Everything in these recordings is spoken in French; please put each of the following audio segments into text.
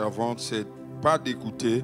Avant, c'est pas d'écouter,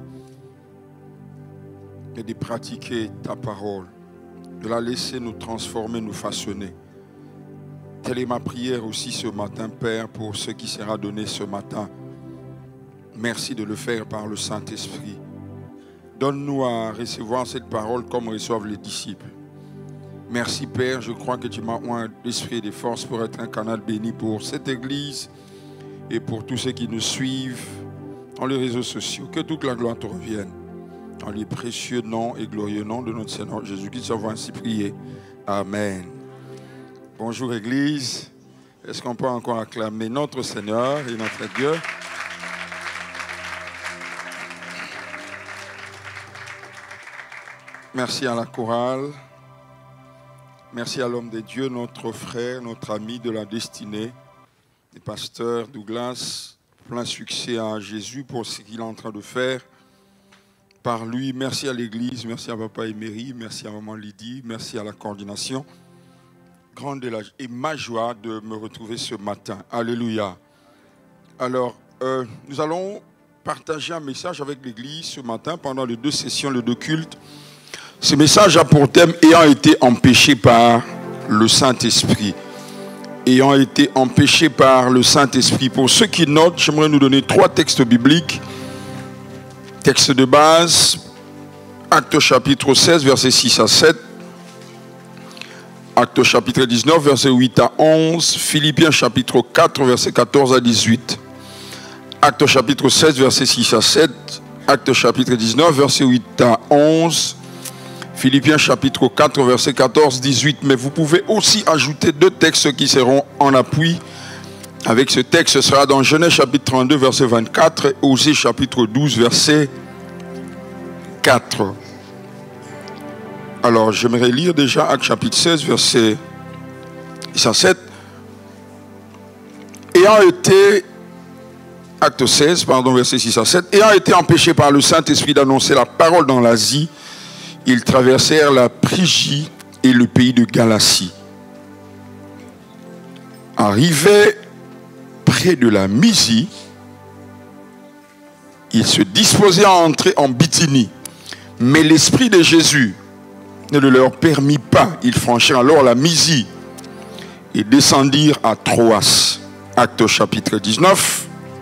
mais de pratiquer ta parole, de la laisser nous transformer, nous façonner. Telle est ma prière aussi ce matin, Père, pour ce qui sera donné ce matin. Merci de le faire par le Saint-Esprit. Donne-nous à recevoir cette parole comme reçoivent les disciples. Merci, Père, je crois que tu m'as oint l'esprit et des forces pour être un canal béni pour cette Église et pour tous ceux qui nous suivent dans les réseaux sociaux. Que toute la gloire te revienne. Dans les précieux noms et glorieux noms de notre Seigneur Jésus-Christ, nous avons ainsi prié. Amen. Bonjour Église. Est-ce qu'on peut encore acclamer notre Seigneur et notre Dieu? Merci à la chorale. Merci à l'homme de Dieu, notre frère, notre ami de la destinée, le pasteur Douglas. Plein succès à Jésus pour ce qu'il est en train de faire par lui. Merci à l'Église, merci à Papa Emery, merci à Maman Lydie, merci à la coordination. Grande est ma joie de me retrouver ce matin. Alléluia. Alors, nous allons partager un message avec l'Église ce matin pendant les 2 sessions, les 2 cultes. Ce message a pour thème « Ayant été empêché par le Saint-Esprit ». Ayant été empêché par le Saint-Esprit. Pour ceux qui notent, j'aimerais nous donner 3 textes bibliques. Texte de base, Actes chapitre 16, versets 6 à 7. Actes chapitre 19, versets 8 à 11. Philippiens chapitre 4, versets 14 à 18. Actes chapitre 16, versets 6 à 7. Actes chapitre 19, versets 8 à 11. Philippiens chapitre 4, verset 14, 18. Mais vous pouvez aussi ajouter 2 textes qui seront en appui. Avec ce texte, ce sera dans Genèse chapitre 32, verset 24 et Osée chapitre 12, verset 4. Alors, j'aimerais lire déjà Actes chapitre 16, verset 6 à 7. Acte 16, verset 6 à 7. Ayant été empêché par le Saint-Esprit d'annoncer la parole dans l'Asie, ils traversèrent la Phrygie et le pays de Galatie. Arrivés près de la Mysie, ils se disposaient à entrer en Bithynie. Mais l'Esprit de Jésus ne le leur permit pas. Ils franchirent alors la Mysie et descendirent à Troas. Acte chapitre 19.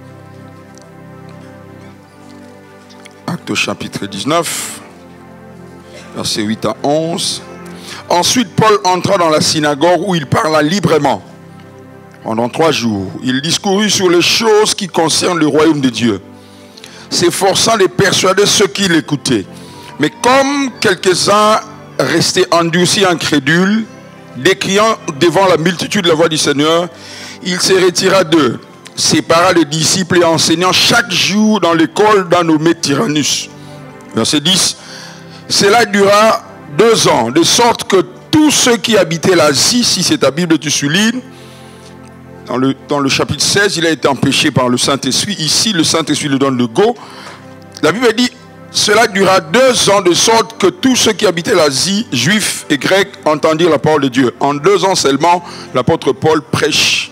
Acte chapitre 19. Versets 8 à 11. Ensuite, Paul entra dans la synagogue où il parla librement. Pendant 3 jours, il discourut sur les choses qui concernent le royaume de Dieu, s'efforçant de persuader ceux qui l'écoutaient. Mais comme quelques-uns restaient endurcis, incrédules, décriant devant la multitude la voix du Seigneur, il se retira d'eux, sépara les disciples et enseignant chaque jour dans l'école d'un nommé Tyrannus. Verset 10. Cela dura 2 ans, de sorte que tous ceux qui habitaient l'Asie, si c'est ta Bible, tu soulignes, dans le chapitre 16, il a été empêché par le Saint-Esprit. Ici, le Saint-Esprit le donne le go. La Bible dit, cela dura 2 ans, de sorte que tous ceux qui habitaient l'Asie, juifs et grecs, entendirent la parole de Dieu. En 2 ans seulement, l'apôtre Paul prêche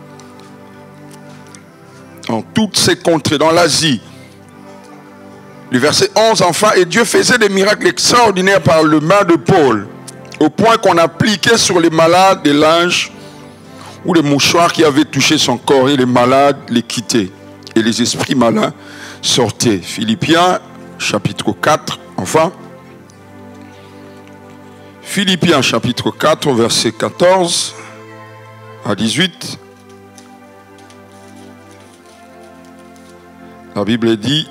dans toutes ces contrées, dans l'Asie. Le verset 11, enfin, et Dieu faisait des miracles extraordinaires par le main de Paul, au point qu'on appliquait sur les malades des linges ou les mouchoirs qui avaient touché son corps, et les malades les quittaient, et les esprits malins sortaient. Philippiens, chapitre 4, enfin. Philippiens, chapitre 4, verset 14 à 18. La Bible dit,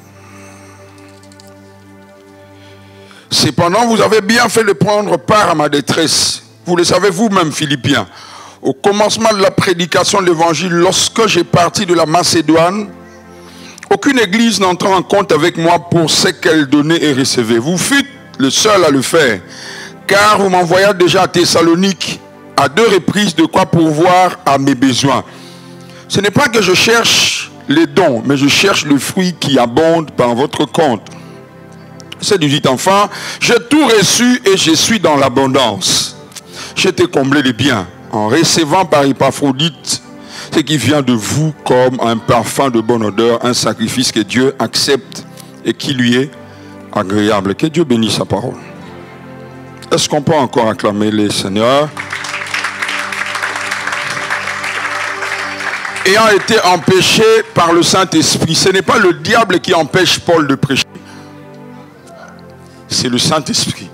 cependant, vous avez bien fait de prendre part à ma détresse. Vous le savez vous-même, Philippiens. Au commencement de la prédication de l'évangile, lorsque j'ai parti de la Macédoine, aucune église n'entra en compte avec moi pour ce qu'elle donnait et recevait. Vous fûtes le seul à le faire, car vous m'envoyez déjà à Thessalonique à 2 reprises de quoi pourvoir à mes besoins. Ce n'est pas que je cherche les dons, mais je cherche le fruit qui abonde par votre compte. C'est 18 enfants, j'ai tout reçu et je suis dans l'abondance. J'ai été comblé de biens en recevant par Épaphrodite ce qui vient de vous comme un parfum de bonne odeur, un sacrifice que Dieu accepte et qui lui est agréable. Que Dieu bénisse sa parole. Est-ce qu'on peut encore acclamer les Seigneurs? Ayant été empêché par le Saint-Esprit, ce n'est pas le diable qui empêche Paul de prêcher. C'est le Saint-Esprit.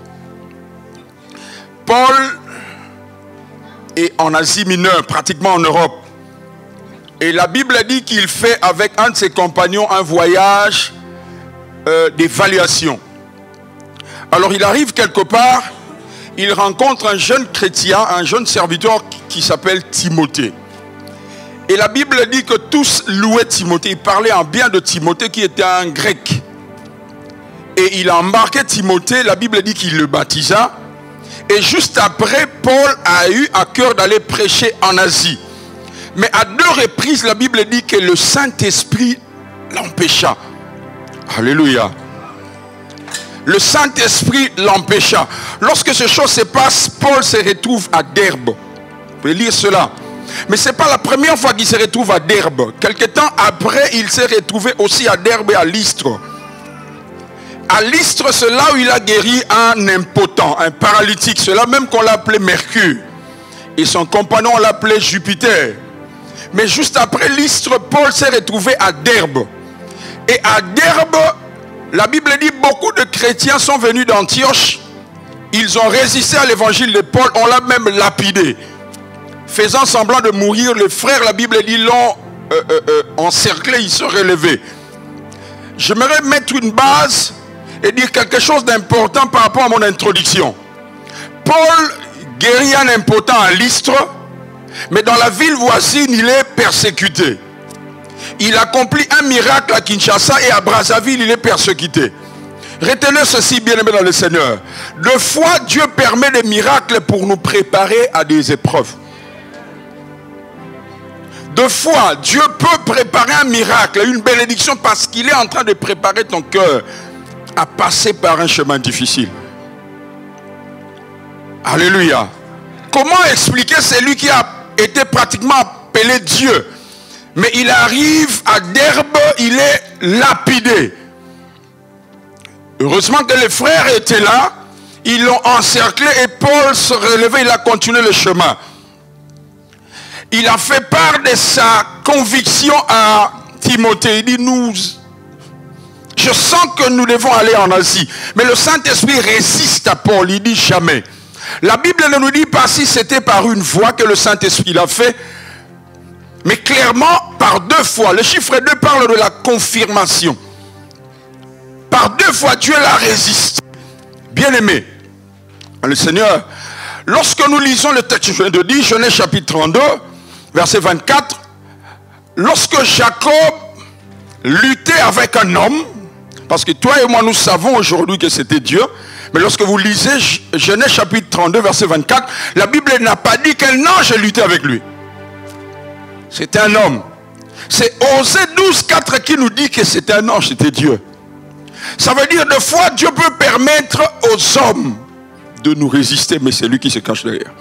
Paul est en Asie mineure, pratiquement en Europe. Et la Bible dit qu'il fait avec un de ses compagnons un voyage d'évaluation. Alors il arrive quelque part, il rencontre un jeune chrétien, un jeune serviteur qui s'appelle Timothée. Et la Bible dit que tous louaient Timothée. Il parlait en bien de Timothée qui était un grec. Et il a embarqué Timothée, la Bible dit qu'il le baptisa. Et juste après, Paul a eu à cœur d'aller prêcher en Asie. Mais à 2 reprises, la Bible dit que le Saint-Esprit l'empêcha. Alléluia. Le Saint-Esprit l'empêcha. Lorsque ces choses se passent, Paul se retrouve à Derbe. Vous pouvez lire cela. Mais ce n'est pas la première fois qu'il se retrouve à Derbe. Quelque temps après, il s'est retrouvé aussi à Derbe et à Lystre. À Lystre, c'est là où il a guéri un impotent, un paralytique. C'est là même qu'on l'appelait Mercure. Et son compagnon l'appelait Jupiter. Mais juste après Lystre, Paul s'est retrouvé à Derbe. Et à Derbe, la Bible dit beaucoup de chrétiens sont venus d'Antioche. Ils ont résisté à l'évangile de Paul. On l'a même lapidé. Faisant semblant de mourir, les frères, la Bible dit, l'ont encerclé, ils se relevaient. J'aimerais mettre une base et dire quelque chose d'important par rapport à mon introduction. Paul guérit un impotent à Lystre, mais dans la ville voisine, il est persécuté. Il accomplit un miracle à Kinshasa et à Brazzaville, il est persécuté. Retenez ceci, bien-aimés dans le Seigneur. Deux fois, Dieu permet des miracles pour nous préparer à des épreuves. Deux fois, Dieu peut préparer un miracle, une bénédiction, parce qu'il est en train de préparer ton cœur à passer par un chemin difficile. Alléluia. Comment expliquer celui qui a été pratiquement appelé Dieu, mais il arrive à Derbe, il est lapidé. Heureusement que les frères étaient là, ils l'ont encerclé et Paul se relevait, il a continué le chemin. Il a fait part de sa conviction à Timothée. Il dit, je sens que nous devons aller en Asie. Mais le Saint-Esprit résiste à Paul, il dit jamais. La Bible ne nous dit pas si c'était par une voix que le Saint-Esprit l'a fait, mais clairement par 2 fois. Le chiffre 2 parle de la confirmation. Par 2 fois, Dieu l'a résisté. Bien-aimé, le Seigneur, lorsque nous lisons le texte que je viens de dire, Genèse chapitre 32, verset 24, lorsque Jacob luttait avec un homme, parce que toi et moi nous savons aujourd'hui que c'était Dieu, mais lorsque vous lisez Genèse chapitre 32, verset 24, la Bible n'a pas dit qu'un ange luttait avec lui. C'était un homme. C'est Osée 12, 4 qui nous dit que c'était un ange, c'était Dieu. Ça veut dire, des fois, Dieu peut permettre aux hommes de nous résister, mais c'est lui qui se cache derrière.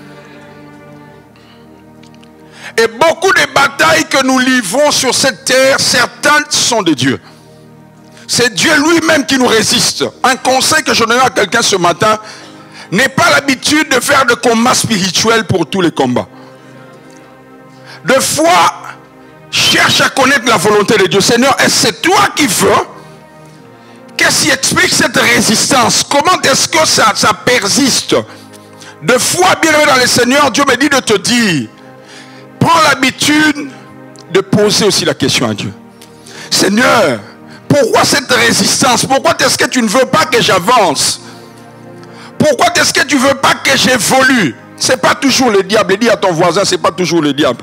Et beaucoup de batailles que nous livrons sur cette terre, certaines sont de Dieu. C'est Dieu lui-même qui nous résiste. Un conseil que je donne à quelqu'un ce matin, n'est pas l'habitude de faire de combats spirituels pour tous les combats. Des fois, cherche à connaître la volonté de Dieu. Seigneur, est-ce que c'est toi qui veux? Qu'est-ce qui explique cette résistance? Comment est-ce que ça persiste? Des fois, bien dans le Seigneur, Dieu me dit de te dire, prends l'habitude de poser aussi la question à Dieu. Seigneur, pourquoi cette résistance? Pourquoi est-ce que tu ne veux pas que j'avance? Pourquoi est-ce que tu ne veux pas que j'évolue? Ce n'est pas toujours le diable. Dis à ton voisin, ce n'est pas toujours le diable.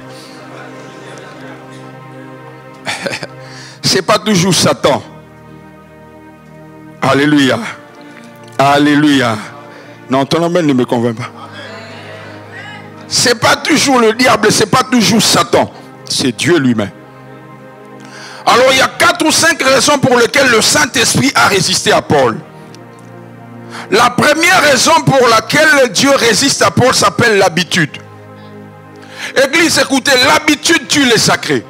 Ce n'est pas toujours Satan. Alléluia. Alléluia. Non, ton amen ne me convainc pas. Ce n'est pas toujours le diable, ce n'est pas toujours Satan. C'est Dieu lui-même. Alors il y a 4 ou 5 raisons pour lesquelles le Saint-Esprit a résisté à Paul. La première raison pour laquelle Dieu résiste à Paul s'appelle l'habitude. Église, écoutez, l'habitude tue les sacrés.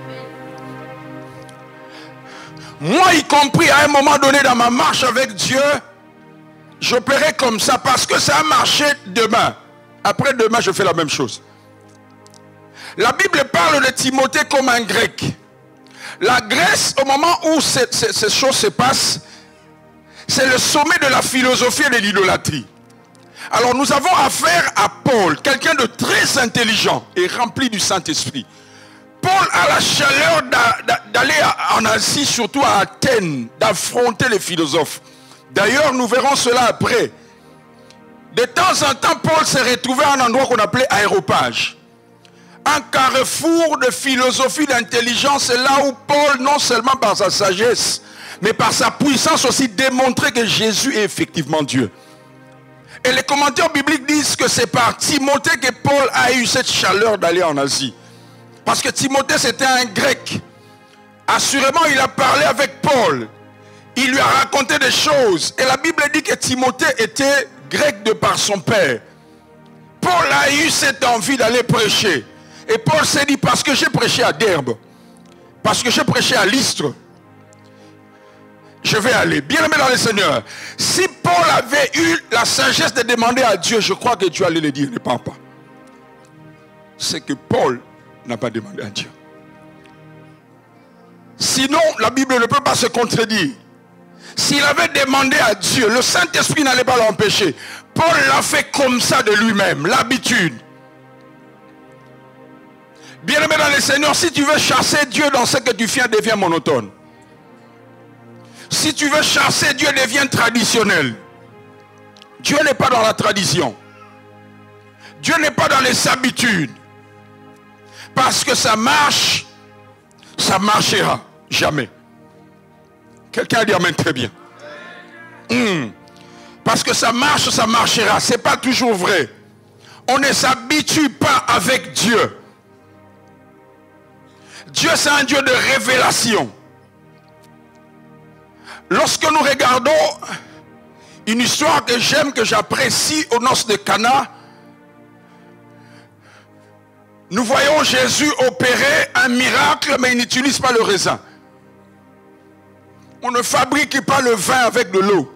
Moi, y compris à un moment donné dans ma marche avec Dieu, j'opérais comme ça parce que ça a marché demain. Après demain, je fais la même chose. La Bible parle de Timothée comme un grec. La Grèce, au moment où ces choses se passent, c'est le sommet de la philosophie et de l'idolâtrie. Alors nous avons affaire à Paul, quelqu'un de très intelligent et rempli du Saint-Esprit. Paul a la chaleur d'aller en Asie, surtout à Athènes, d'affronter les philosophes. D'ailleurs, nous verrons cela après. De temps en temps, Paul s'est retrouvé à un endroit qu'on appelait Aéropage. Un carrefour de philosophie, d'intelligence. C'est là où Paul, non seulement par sa sagesse, mais par sa puissance aussi, démontrait que Jésus est effectivement Dieu. Et les commentaires bibliques disent que c'est par Timothée que Paul a eu cette chaleur d'aller en Asie. Parce que Timothée, c'était un grec. Assurément, il a parlé avec Paul. Il lui a raconté des choses. Et la Bible dit que Timothée était grec de par son père. Paul a eu cette envie d'aller prêcher. Et Paul s'est dit, parce que j'ai prêché à Derbe, parce que j'ai prêché à Lystre, je vais aller. Bien aimé dans le Seigneur. Si Paul avait eu la sagesse de demander à Dieu, je crois que Dieu allait le dire, ne pars pas. C'est que Paul n'a pas demandé à Dieu. Sinon, la Bible ne peut pas se contredire. S'il avait demandé à Dieu, le Saint-Esprit n'allait pas l'empêcher. Paul l'a fait comme ça de lui-même, l'habitude. Bien aimé dans le Seigneur, si tu veux chasser Dieu dans ce que tu fais, devient monotone. Si tu veux chasser Dieu, devient traditionnel. Dieu n'est pas dans la tradition. Dieu n'est pas dans les habitudes. Parce que ça marche, ça marchera jamais. Quelqu'un dit amen très bien. Parce que ça marche, ça marchera. Ce n'est pas toujours vrai. On ne s'habitue pas avec Dieu. Dieu, c'est un Dieu de révélation. Lorsque nous regardons une histoire que j'aime, que j'apprécie aux noces de Cana, nous voyons Jésus opérer un miracle, mais il n'utilise pas le raisin. On ne fabrique pas le vin avec de l'eau.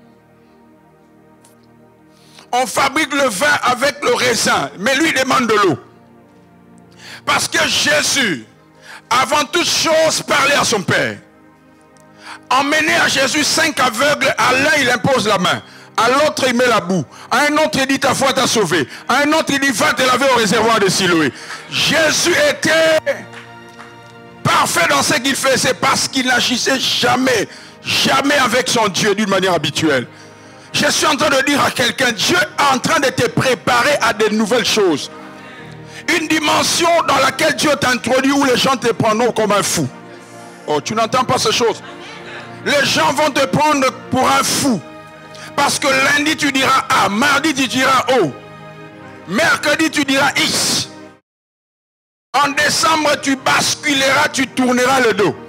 On fabrique le vin avec le raisin, mais lui demande de l'eau. Parce que Jésus, avant toute chose, parlait à son Père. Emmené à Jésus 5 aveugles, à l'un il impose la main, à l'autre il met la boue, à un autre il dit ta foi t'a sauvé, à un autre il dit va te laver au réservoir de Siloé. Jésus était parfait dans ce qu'il faisait parce qu'il n'agissait jamais avec son Dieu d'une manière habituelle. Je suis en train de dire à quelqu'un, Dieu est en train de te préparer à de nouvelles choses. Une dimension dans laquelle Dieu t'introduit où les gens te prendront comme un fou. Oh, tu n'entends pas ces choses? Les gens vont te prendre pour un fou. Parce que lundi tu diras A, mardi tu diras O, mercredi tu diras X. En décembre tu basculeras, tu tourneras le dos.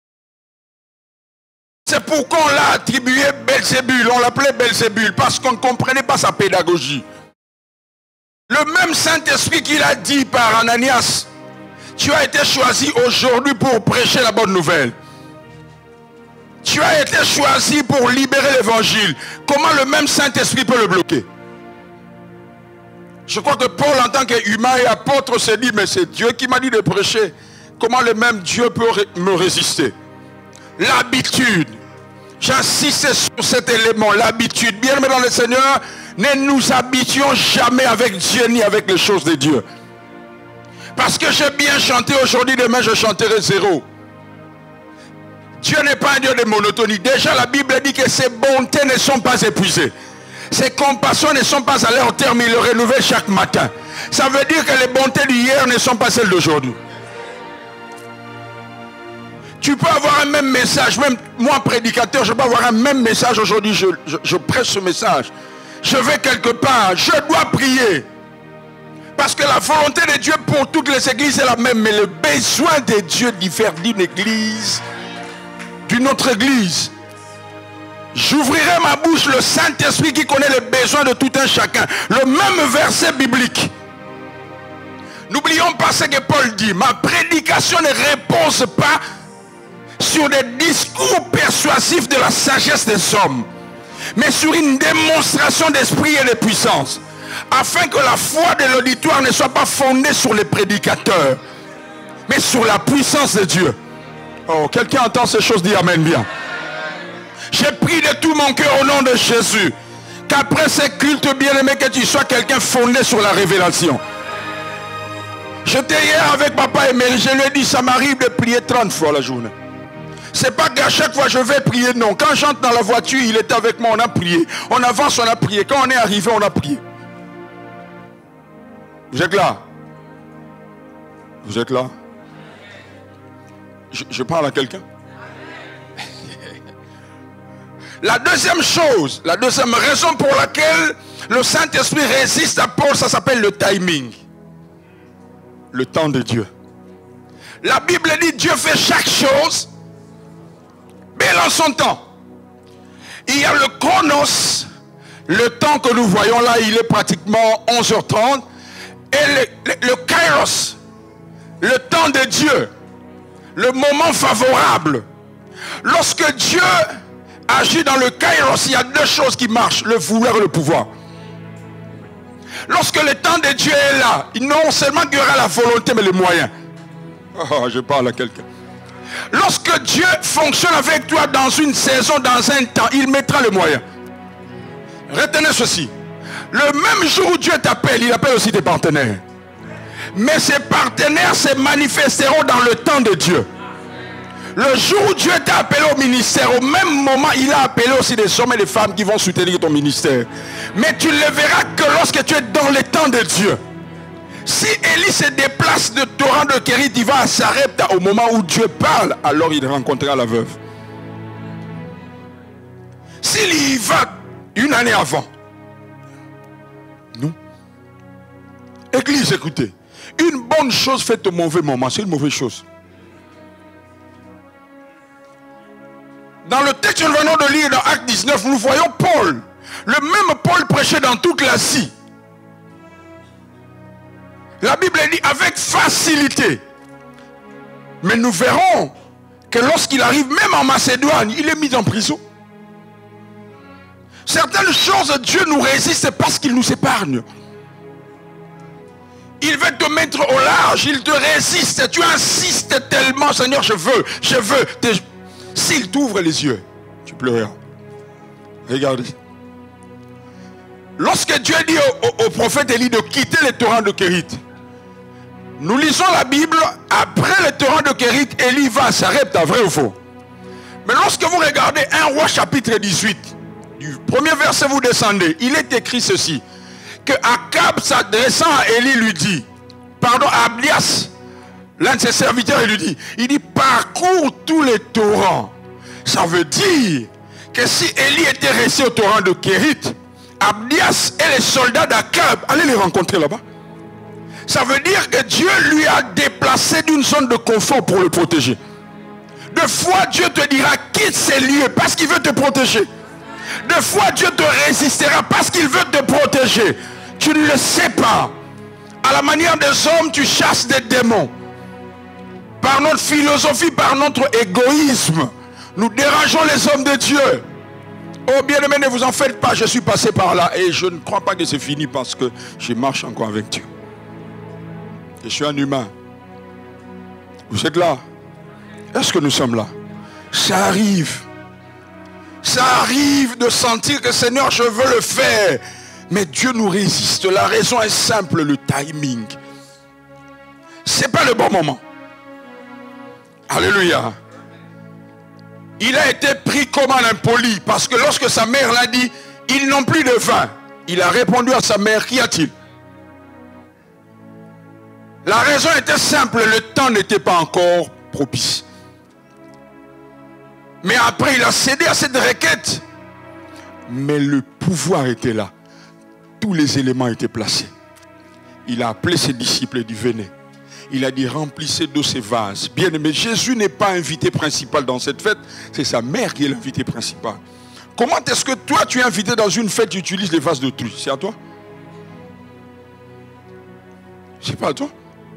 C'est pourquoi on l'a attribué Belzébul, on l'appelait Belzébul, parce qu'on ne comprenait pas sa pédagogie. Le même Saint-Esprit qu'il a dit par Ananias, tu as été choisi aujourd'hui pour prêcher la bonne nouvelle. Tu as été choisi pour libérer l'évangile. Comment le même Saint-Esprit peut le bloquer? Je crois que Paul, en tant qu'humain et apôtre, s'est dit, mais c'est Dieu qui m'a dit de prêcher. Comment le même Dieu peut me résister? L'habitude. J'insiste sur cet élément, l'habitude. Bien aimé dans le Seigneur, ne nous habituons jamais avec Dieu ni avec les choses de Dieu. Parce que j'ai bien chanté aujourd'hui, demain je chanterai zéro. Dieu n'est pas un Dieu de monotonie. Déjà la Bible dit que ses bontés ne sont pas épuisées. Ses compassions ne sont pas à leur terme, il le renouvelle chaque matin. Ça veut dire que les bontés d'hier ne sont pas celles d'aujourd'hui. Tu peux avoir un même message, même moi prédicateur, je peux avoir un même message aujourd'hui, je prêche ce message. Je vais quelque part, je dois prier. Parce que la volonté de Dieu pour toutes les églises est la même, mais le besoin de Dieu diffère d'une église d'une autre église. J'ouvrirai ma bouche, le Saint-Esprit qui connaît les besoins de tout un chacun. Le même verset biblique. N'oublions pas ce que Paul dit. Ma prédication ne repose pas sur des discours persuasifs de la sagesse des hommes, mais sur une démonstration d'esprit et de puissance, afin que la foi de l'auditoire ne soit pas fondée sur les prédicateurs, mais sur la puissance de Dieu. Oh, quelqu'un entend ces choses, dit amen bien. J'ai prié de tout mon cœur au nom de Jésus, qu'après ces cultes bien-aimés, que tu sois quelqu'un fondé sur la révélation. J'étais hier avec papa et Mary, je lui ai dit, ça m'arrive de prier 30 fois la journée. C'est pas qu'à chaque fois je vais prier, non. Quand j'entre dans la voiture, il était avec moi, on a prié. On avance, on a prié. Quand on est arrivé, on a prié. Vous êtes là? Vous êtes là? Je parle à quelqu'un? La deuxième chose, la deuxième raison pour laquelle le Saint-Esprit résiste à Paul, ça s'appelle le timing. Le temps de Dieu. La Bible dit Dieu fait chaque chose belle en son temps. Il y a le chronos, le temps que nous voyons là, il est pratiquement 11h30. Et le kairos, le temps de Dieu, le moment favorable. Lorsque Dieu agit dans le kairos, il y a deux choses qui marchent, le vouloir et le pouvoir. Lorsque le temps de Dieu est là, non seulement qu'il y aura la volonté, mais les moyens. Oh, je parle à quelqu'un. Lorsque Dieu fonctionne avec toi dans une saison, dans un temps, il mettra les moyens. Retenez ceci. Le même jour où Dieu t'appelle, il appelle aussi tes partenaires. Mais ces partenaires se manifesteront dans le temps de Dieu. Le jour où Dieu t'a appelé au ministère, au même moment, il a appelé aussi des hommes et des femmes qui vont soutenir ton ministère. Mais tu ne le verras que lorsque tu es dans le temps de Dieu. Si Élie se déplace de torrent de Kérit, il va à Sarepta au moment où Dieu parle, alors il rencontrera la veuve. S'il y va une année avant, non. Église, écoutez, une bonne chose faite au mauvais moment, c'est une mauvaise chose. Dans le texte que nous venons de lire dans Acte 19, nous voyons Paul. Le même Paul prêchait dans toute l'Asie. La Bible dit avec facilité. Mais nous verrons que lorsqu'il arrive même en Macédoine, il est mis en prison. Certaines choses, Dieu nous résiste parce qu'il nous épargne. Il veut te mettre au large, il te résiste. Tu insistes tellement, Seigneur, je veux. S'il t'ouvre les yeux, tu pleureras. Regardez. Lorsque Dieu dit au prophète Élie de quitter les torrents de Kérit, nous lisons la Bible, après les torrents de Kérit, Élie va à Sarepta, vrai ou faux? Mais lorsque vous regardez 1 Roi chapitre 18, du premier verset vous descendez, il est écrit ceci, que Akab s'adressant à Élie lui dit, pardon, à Abdias, l'un de ses serviteurs, il dit, parcours tous les torrents. Ça veut dire que si Élie était resté au torrent de Kérit, Abdias et les soldats d'Akab allaient les rencontrer là-bas. Ça veut dire que Dieu lui a déplacé d'une zone de confort pour le protéger. Deux fois, Dieu te dira, quitte ces lieux parce qu'il veut te protéger. Deux fois, Dieu te résistera parce qu'il veut te protéger. Tu ne le sais pas. À la manière des hommes, tu chasses des démons. Par notre philosophie, par notre égoïsme, nous dérangeons les hommes de Dieu. Oh bien-aimés, ne vous en faites pas, je suis passé par là et je ne crois pas que c'est fini parce que je marche encore avec Dieu. Je suis un humain. Vous êtes là? Est-ce que nous sommes là? Ça arrive. Ça arrive de sentir que Seigneur, je veux le faire. Mais Dieu nous résiste. La raison est simple, le timing. Ce n'est pas le bon moment. Alléluia. Il a été pris comme un impoli parce que lorsque sa mère l'a dit, ils n'ont plus de vin. Il a répondu à sa mère, qu'y a-t-il? La raison était simple, le temps n'était pas encore propice. Mais après, il a cédé à cette requête. Mais le pouvoir était là. Tous les éléments étaient placés. Il a appelé ses disciples et dit, venez. Il a dit, remplissez de ces vases. Bien aimé, Jésus n'est pas invité principal dans cette fête. C'est sa mère qui est l'invité principal. Comment est-ce que toi, tu es invité dans une fête, tu utilises les vases d'autrui? C'est à toi? C'est pas à toi?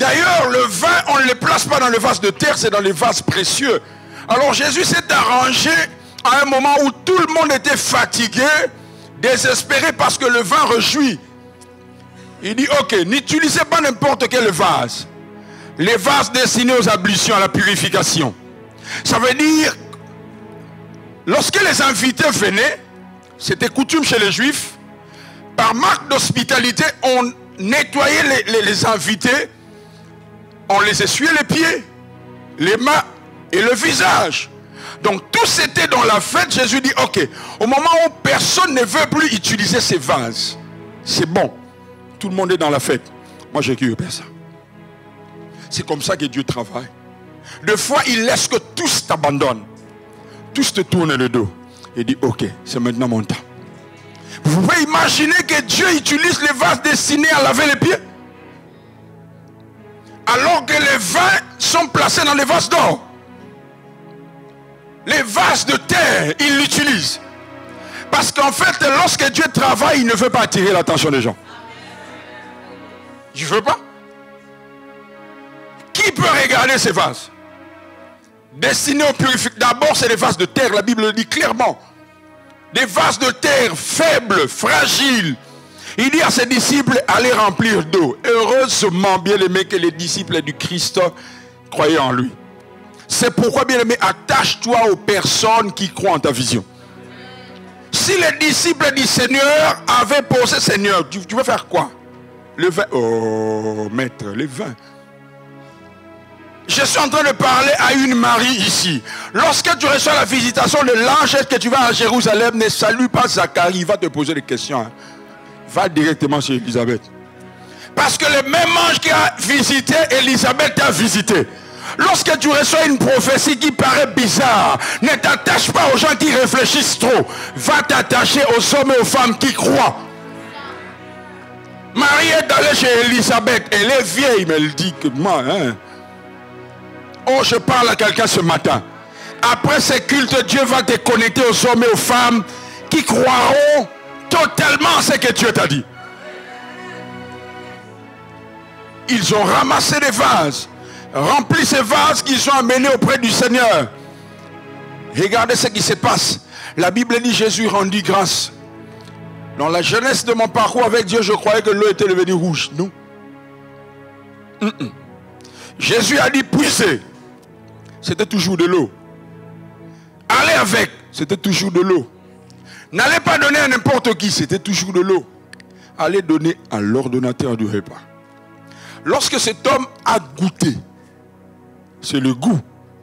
D'ailleurs, le vin, on ne le place pas dans le vase de terre, c'est dans les vases précieux. Alors Jésus s'est arrangé à un moment où tout le monde était fatigué, désespéré parce que le vin réjouit. Il dit, ok, n'utilisez pas n'importe quel vase. Les vases destinés aux ablutions, à la purification. Ça veut dire, lorsque les invités venaient, c'était coutume chez les Juifs, par marque d'hospitalité, on nettoyait les invités, on les essuyait les pieds, les mains et le visage. Donc tout c'était dans la fête. Jésus dit, ok, au moment où personne ne veut plus utiliser ces vases, c'est bon, tout le monde est dans la fête. Moi j'ai cru ça. C'est comme ça que Dieu travaille. Des fois, il laisse que tous t'abandonnent. Tous te tournent le dos. Il dit, ok, c'est maintenant mon temps. Vous pouvez imaginer que Dieu utilise les vases destinés à laver les pieds, alors que les vins sont placés dans les vases d'or. Les vases de terre, il l'utilise. Parce qu'en fait, lorsque Dieu travaille, il ne veut pas attirer l'attention des gens. Je ne veux pas. Qui peut regarder ces vases? Destinés aux purificateurs. D'abord, c'est des vases de terre. La Bible le dit clairement. Des vases de terre faibles, fragiles. Il dit à ses disciples, allez remplir d'eau. Heureusement, bien aimé, que les disciples du Christ croyaient en lui. C'est pourquoi, bien aimé, attache-toi aux personnes qui croient en ta vision. Si les disciples du Seigneur avaient posé, Seigneur, tu veux faire quoi? Le vin. Oh, maître, le vin. Je suis en train de parler à une Marie ici. Lorsque tu reçois la visitation de l'ange, est-ce que tu vas à Jérusalem? Ne salue pas Zacharie, il va te poser des questions. Va directement chez Élisabeth. Parce que le même ange qui a visité Élisabeth t'a visité. Lorsque tu reçois une prophétie qui paraît bizarre, ne t'attache pas aux gens qui réfléchissent trop. Va t'attacher aux hommes et aux femmes qui croient. Marie est allée chez Élisabeth. Elle est vieille, mais elle dit que moi, hein. Oh, je parle à quelqu'un ce matin. Après ces cultes, Dieu va te connecter aux hommes et aux femmes qui croiront totalement à ce que Dieu t'a dit. Ils ont ramassé des vases, rempli ces vases qu'ils ont amenés auprès du Seigneur. Regardez ce qui se passe. La Bible dit Jésus rendit grâce. Dans la jeunesse de mon parcours avec Dieu, je croyais que l'eau était devenue rouge. Non. Jésus a dit puisez. C'était toujours de l'eau. Allez avec. C'était toujours de l'eau. N'allez pas donner à n'importe qui. C'était toujours de l'eau. Allez donner à l'ordonnateur du repas. Lorsque cet homme a goûté, c'est le goût.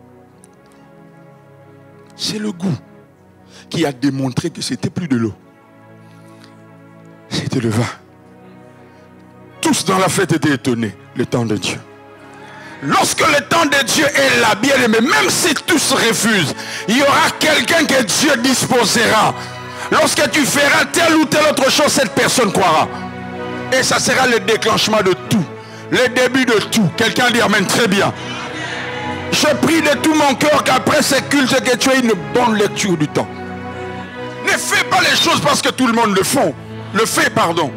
C'est le goût qui a démontré que c'était plus de l'eau. C'était le vin. Tous dans la fête étaient étonnés. Le temps de Dieu. Lorsque le temps de Dieu est là, bien aimé, même si tous refusent, il y aura quelqu'un que Dieu disposera. Lorsque tu feras telle ou telle autre chose, cette personne croira. Et ça sera le déclenchement de tout. Le début de tout. Quelqu'un dit amen, très bien. Je prie de tout mon cœur qu'après ces cultes, que tu aies une bonne lecture du temps. Ne fais pas les choses parce que tout le monde le fait. Le fait, pardon.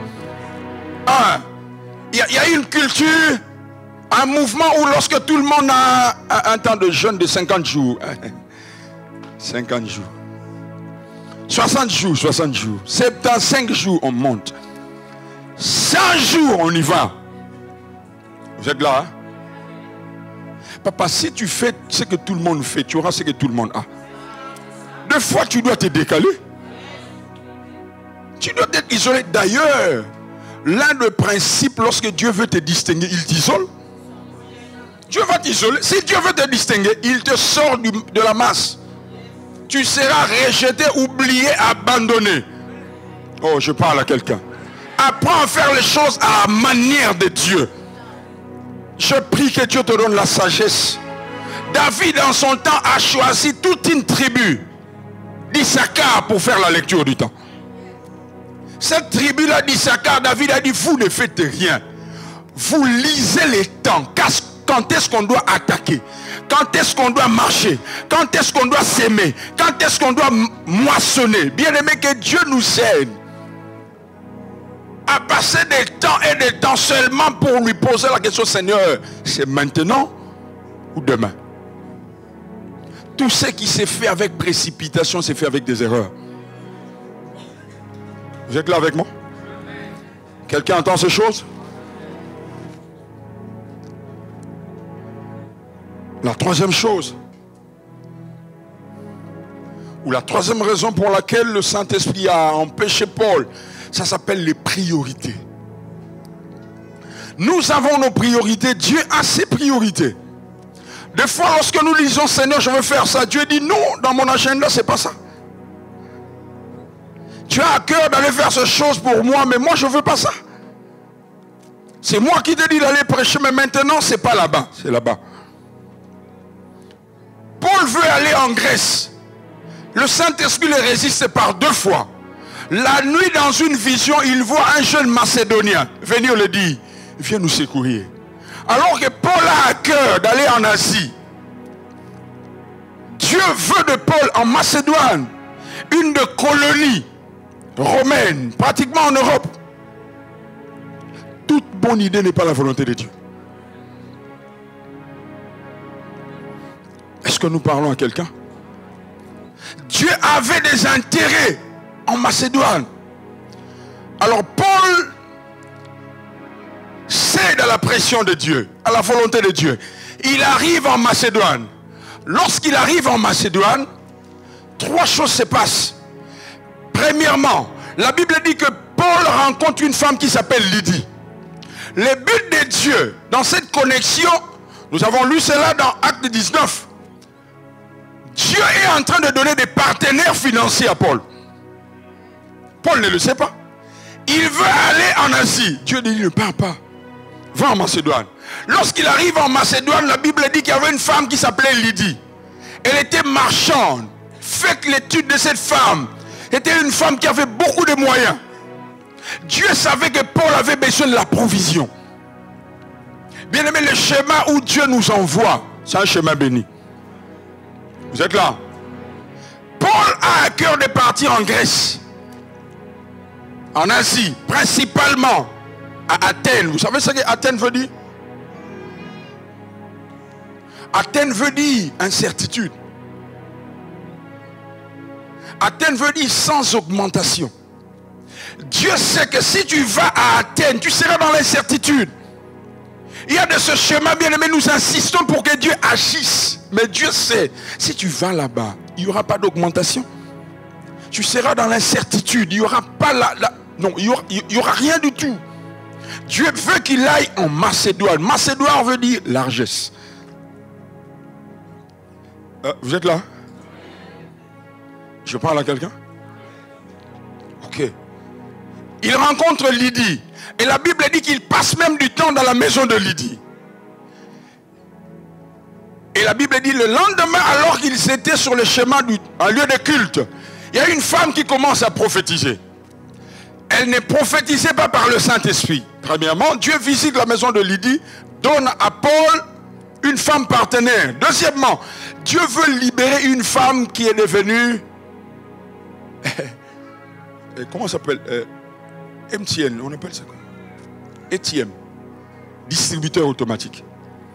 Il y a une culture, un mouvement où lorsque tout le monde a un temps de jeûne de 50 jours. 50 jours. 60 jours, 60 jours. 75 jours, on monte. 100 jours, on y va. Vous êtes là, hein? Papa, si tu fais ce que tout le monde fait, tu auras ce que tout le monde a. Des fois, tu dois te décaler. Tu dois être isolé. D'ailleurs, l'un des principes, lorsque Dieu veut te distinguer, il t'isole. Dieu va t'isoler. Si Dieu veut te distinguer, il te sort de la masse. Tu seras rejeté, oublié, abandonné. Oh, je parle à quelqu'un. Apprends à faire les choses à la manière de Dieu. Je prie que Dieu te donne la sagesse. David, en son temps, a choisi toute une tribu d'Issachar pour faire la lecture du temps. Cette tribu-là d'Issachar, David a dit, vous ne faites rien. Vous lisez les temps. Quand est-ce qu'on doit attaquer? Quand est-ce qu'on doit marcher? Quand est-ce qu'on doit s'aimer? Quand est-ce qu'on doit moissonner? Bien aimé, que Dieu nous aide a passé des temps et des temps seulement pour lui poser la question, Seigneur, c'est maintenant ou demain? Tout ce qui s'est fait avec précipitation, s'est fait avec des erreurs. Vous êtes là avec moi? Quelqu'un entend ces choses? La troisième chose, ou la troisième raison pour laquelle le Saint-Esprit a empêché Paul, ça s'appelle les priorités. Nous avons nos priorités, Dieu a ses priorités. Des fois, lorsque nous lisons, Seigneur, je veux faire ça, Dieu dit non, dans mon agenda, c'est pas ça. Tu as à cœur d'aller faire cette chose pour moi, mais moi, je veux pas ça. C'est moi qui te dis d'aller prêcher, mais maintenant, c'est pas là-bas, c'est là-bas. Paul veut aller en Grèce. Le Saint-Esprit le résiste par 2 fois. La nuit, dans une vision, il voit un jeune Macédonien venir le dire, viens nous secourir. Alors que Paul a à cœur d'aller en Asie. Dieu veut de Paul en Macédoine une de colonie romaine, pratiquement en Europe. Toute bonne idée n'est pas la volonté de Dieu. Est-ce que nous parlons à quelqu'un? Dieu avait des intérêts en Macédoine. Alors Paul cède à la pression de Dieu, à la volonté de Dieu. Il arrive en Macédoine. Lorsqu'il arrive en Macédoine, 3 choses se passent. Premièrement, la Bible dit que Paul rencontre une femme qui s'appelle Lydie. Le but de Dieu dans cette connexion, nous avons lu cela dans Acte 19. Dieu est en train de donner des partenaires financiers à Paul. Paul ne le sait pas. Il veut aller en Asie. Dieu dit, ne pars pas. Va en Macédoine. Lorsqu'il arrive en Macédoine, la Bible dit qu'il y avait une femme qui s'appelait Lydie. Elle était marchande. Faites l'étude de cette femme. C'était une femme qui avait beaucoup de moyens. Dieu savait que Paul avait besoin de la provision. Bien aimé, le schéma où Dieu nous envoie, c'est un schéma béni. Vous êtes là? Paul a à cœur de partir en Grèce, en Asie, principalement à Athènes. Vous savez ce que Athènes veut dire? Athènes veut dire incertitude. Athènes veut dire sans augmentation. Dieu sait que si tu vas à Athènes, tu seras dans l'incertitude. Il y a de ce schéma, bien aimé, nous insistons pour que Dieu agisse. Mais Dieu sait, si tu vas là-bas, il n'y aura pas d'augmentation. Tu seras dans l'incertitude. Il n'y aura pas non, il n'y aura rien du tout. Dieu veut qu'il aille en Macédoine. Macédoine veut dire largesse. Vous êtes là? Je parle à quelqu'un? Ok. Il rencontre Lydie. Et la Bible dit qu'il passe même du temps dans la maison de Lydie. Et la Bible dit le lendemain, alors qu'ils étaient sur le chemin d'un lieu de culte, il y a une femme qui commence à prophétiser. Elle ne prophétisait pas par le Saint-Esprit. Premièrement, Dieu visite la maison de Lydie, donne à Paul une femme partenaire. Deuxièmement, Dieu veut libérer une femme qui est devenue... comment ça s'appelle? MTN, on appelle ça quoi? ATM, distributeur automatique.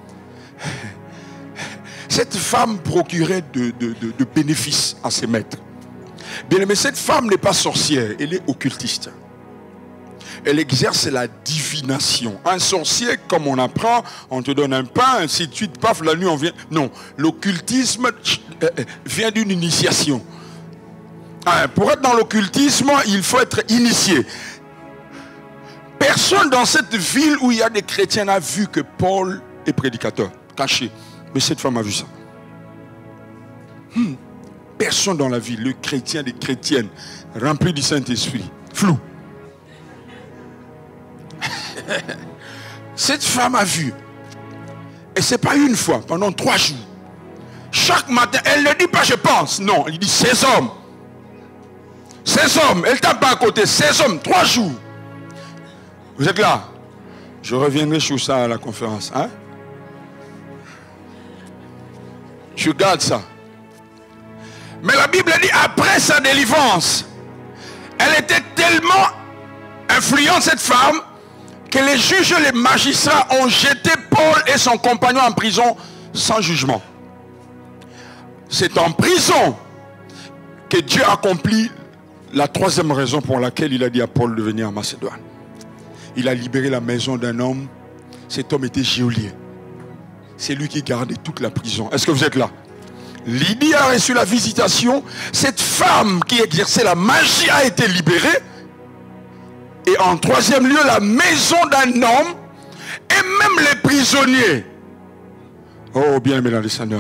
Cette femme procurait de bénéfices à ses maîtres. Bien aimé, cette femme n'est pas sorcière, elle est occultiste. Elle exerce la divination. Un sorcier, comme on apprend, on te donne un pain, ainsi de suite, paf, la nuit on vient. Non, l'occultisme vient d'une initiation. Pour être dans l'occultisme, il faut être initié. Personne dans cette ville où il y a des chrétiens n'a vu que Paul est prédicateur, caché. Mais cette femme a vu ça. Personne dans la ville, le chrétien, des chrétiennes, remplis du Saint-Esprit, flou. Cette femme a vu. Et ce n'est pas une fois, pendant 3 jours. Chaque matin, elle ne dit pas je pense. Non, elle dit ces hommes. Ces hommes, elle ne tape pas à côté. Ces hommes, 3 jours. Vous êtes là? Je reviendrai sur ça à la conférence. Hein? Je garde ça. Mais la Bible dit après sa délivrance, elle était tellement influant cette femme, que les juges et les magistrats ont jeté Paul et son compagnon en prison sans jugement. C'est en prison que Dieu accomplit la troisième raison pour laquelle il a dit à Paul de venir en Macédoine. Il a libéré la maison d'un homme. Cet homme était geôlier. C'est lui qui gardait toute la prison. Est-ce que vous êtes là? Lydie a reçu la visitation. Cette femme qui exerçait la magie a été libérée. Et en troisième lieu, la maison d'un homme et même les prisonniers. Oh, bien aimé dans le Seigneur.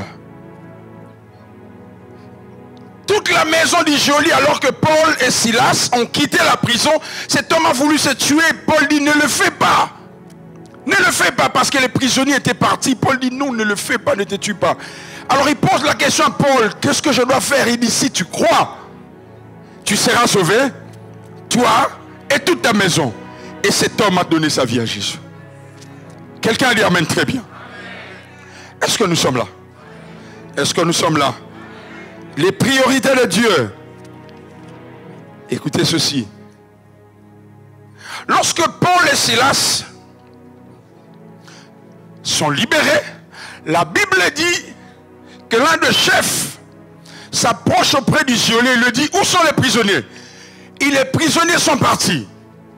Toute la maison du geôlier, alors que Paul et Silas ont quitté la prison, cet homme a voulu se tuer. Paul dit, ne le fais pas. Ne le fais pas, parce que les prisonniers étaient partis. Paul dit, non, ne le fais pas, ne te tue pas. Alors il pose la question à Paul, qu'est-ce que je dois faire? Il dit, si tu crois, tu seras sauvé, toi et toute ta maison. Et cet homme a donné sa vie à Jésus. Quelqu'un dit amen, très bien. Est-ce que nous sommes là? Est-ce que nous sommes là? Les priorités de Dieu. Écoutez ceci. Lorsque Paul et Silas sont libérés, la Bible dit que l'un des chefs s'approche auprès du geôlier et lui dit, où sont les prisonniers? Et les prisonniers sont partis.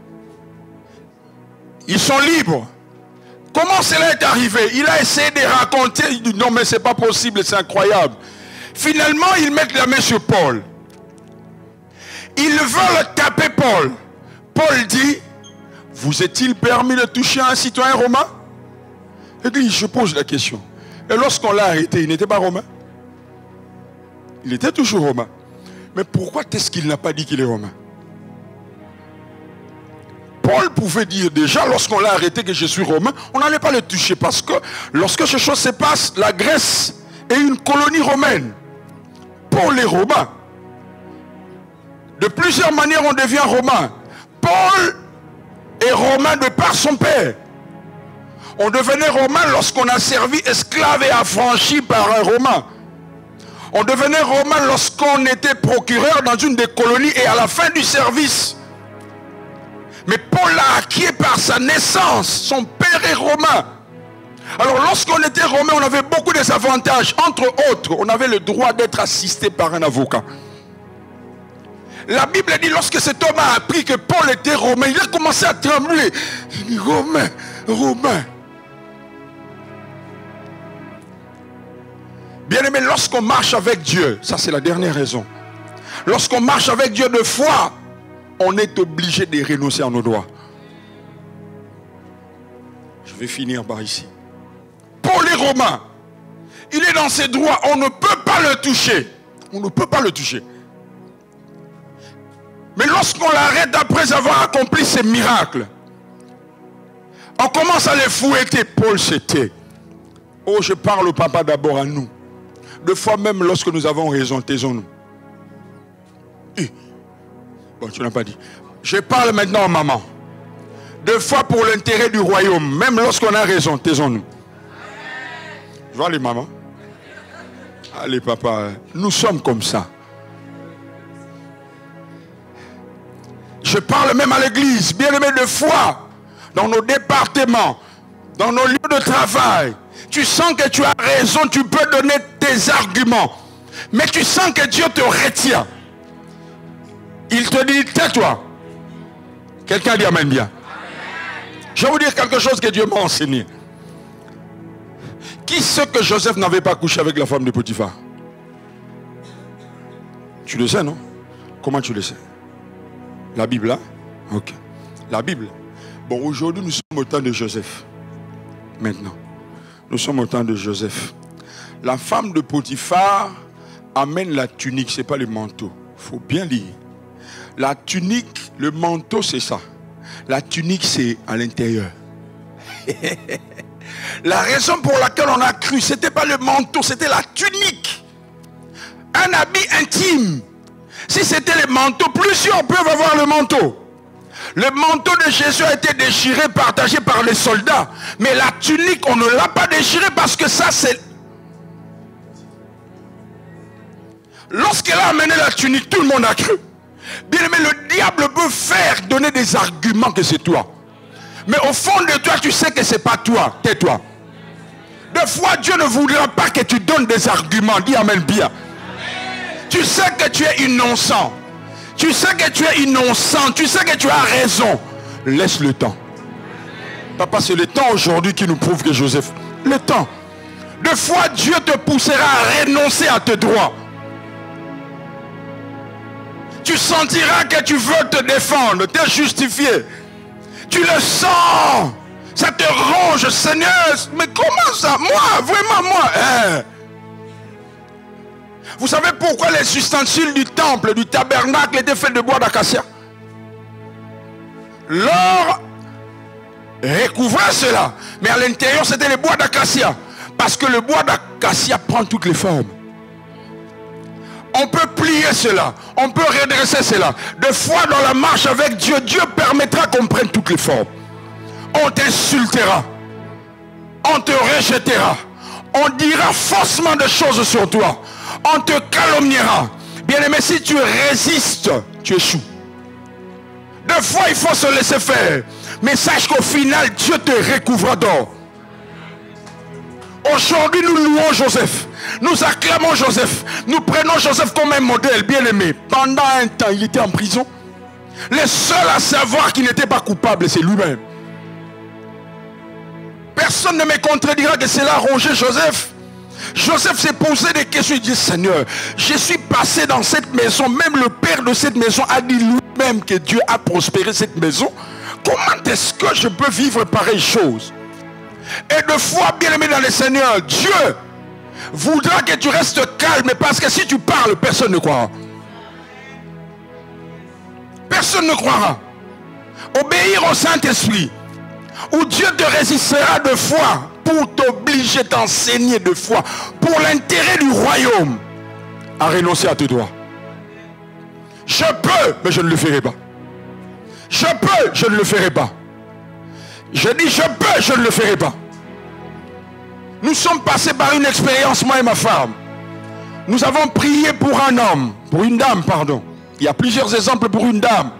Ils sont libres. Comment cela est arrivé? Il a essayé de raconter. Il dit, non mais c'est pas possible, c'est incroyable. Finalement, ils mettent la main sur Paul. Ils veulent taper Paul. Paul dit, vous est-il permis de toucher un citoyen romain? Il dit, je pose la question. Et lorsqu'on l'a arrêté, il n'était pas romain? Il était toujours romain. Mais pourquoi est-ce qu'il n'a pas dit qu'il est romain? Paul pouvait dire déjà, lorsqu'on l'a arrêté, que je suis romain, on n'allait pas le toucher. Parce que lorsque ces choses se passent, la Grèce est une colonie romaine. Pour les Romains, de plusieurs manières on devient romain. Paul est romain de par son père. On devenait romain lorsqu'on a servi esclave et affranchi par un romain. On devenait romain lorsqu'on était procureur dans une des colonies et à la fin du service. Mais Paul l'a acquis par sa naissance. Son père est romain. Alors lorsqu'on était romain, on avait beaucoup de avantages. Entre autres, on avait le droit d'être assisté par un avocat. La Bible dit, lorsque cet homme a appris que Paul était romain, il a commencé à trembler. Il dit, romain, romain. Bien aimé, lorsqu'on marche avec Dieu, ça c'est la dernière raison. Lorsqu'on marche avec Dieu de foi, on est obligé de renoncer à nos droits. Je vais finir par ici. Paul est romain. Il est dans ses droits. On ne peut pas le toucher. On ne peut pas le toucher. Mais lorsqu'on l'arrête après avoir accompli ses miracles, on commence à les fouetter. Paul s'était. Oh, je parle au papa d'abord à nous. Deux fois même lorsque nous avons raison, taisons-nous. Bon, tu n'as pas dit. Je parle maintenant aux mamans. Deux fois pour l'intérêt du royaume. Même lorsqu'on a raison, taisons-nous. Je vois les mamans. Allez papa, nous sommes comme ça. Je parle même à l'église, bien aimé, de foi, dans nos départements, dans nos lieux de travail. Tu sens que tu as raison, tu peux donner tes arguments. Mais tu sens que Dieu te retient. Il te dit, tais-toi. Quelqu'un dit amen bien. Je vais vous dire quelque chose que Dieu m'a enseigné. Qui sait que Joseph n'avait pas couché avec la femme de Potiphar? Tu le sais, non? Comment tu le sais? La Bible, hein? Ok. La Bible. Bon, aujourd'hui, nous sommes au temps de Joseph. Maintenant. Nous sommes au temps de Joseph. La femme de Potiphar amène la tunique, ce n'est pas le manteau. Il faut bien lire. La tunique, le manteau, c'est ça. La tunique, c'est à l'intérieur. La raison pour laquelle on a cru, ce n'était pas le manteau, c'était la tunique. Un habit intime. Si c'était le manteau, plusieurs peuvent avoir le manteau. Le manteau de Jésus a été déchiré, partagé par les soldats. Mais la tunique, on ne l'a pas déchiré parce que ça, c'est... Lorsqu'elle a amené la tunique, tout le monde a cru. Bien aimé, le diable peut faire donner des arguments que c'est toi. Mais au fond de toi, tu sais que ce n'est pas toi. Tais-toi. Des fois, Dieu ne voudra pas que tu donnes des arguments. Dis amen bien. Tu sais que tu es innocent. Tu sais que tu es innocent. Tu sais que tu as raison. Laisse le temps. Papa, c'est le temps aujourd'hui qui nous prouve que Joseph... Le temps. Des fois, Dieu te poussera à renoncer à tes droits. Tu sentiras que tu veux te défendre, te justifier. Tu le sens. Ça te ronge, Seigneur. Mais comment ça? Moi, vraiment moi. Hein? Vous savez pourquoi les ustensiles du temple, du tabernacle étaient faits de bois d'acacia? L'or recouvrait cela. Mais à l'intérieur, c'était le bois d'acacia. Parce que le bois d'acacia prend toutes les formes. On peut plier cela. On peut redresser cela. Des fois, dans la marche avec Dieu, Dieu permettra qu'on prenne toutes les formes. On t'insultera. On te rejettera. On dira faussement des choses sur toi. On te calomniera. Bien aimé, si tu résistes, tu échoues. Des fois, il faut se laisser faire. Mais sache qu'au final, Dieu te recouvre d'or. Aujourd'hui, nous louons Joseph. Nous acclamons Joseph. Nous prenons Joseph comme un modèle, bien aimé. Pendant un temps, il était en prison. Le seul à savoir qu'il n'était pas coupable, c'est lui-même. Personne ne me contredira que cela a rongé Joseph. Joseph s'est posé des questions. Il dit, Seigneur, je suis passé dans cette maison. Même le père de cette maison a dit lui-même que Dieu a prospéré cette maison. Comment est-ce que je peux vivre pareille chose? Et de foi, bien aimé dans le Seigneur, Dieu voudra que tu restes calme. Parce que si tu parles, personne ne croira. Personne ne croira. Obéir au Saint-Esprit, où Dieu te résistera de foi pour t'obliger, t'enseigner de foi, pour l'intérêt du royaume, à renoncer à tes droits. Je peux, mais je ne le ferai pas. Je peux, je ne le ferai pas. Je dis je peux, je ne le ferai pas. Nous sommes passés par une expérience, moi et ma femme. Nous avons prié pour un homme, pour une dame, pardon. Il y a plusieurs exemples pour une dame.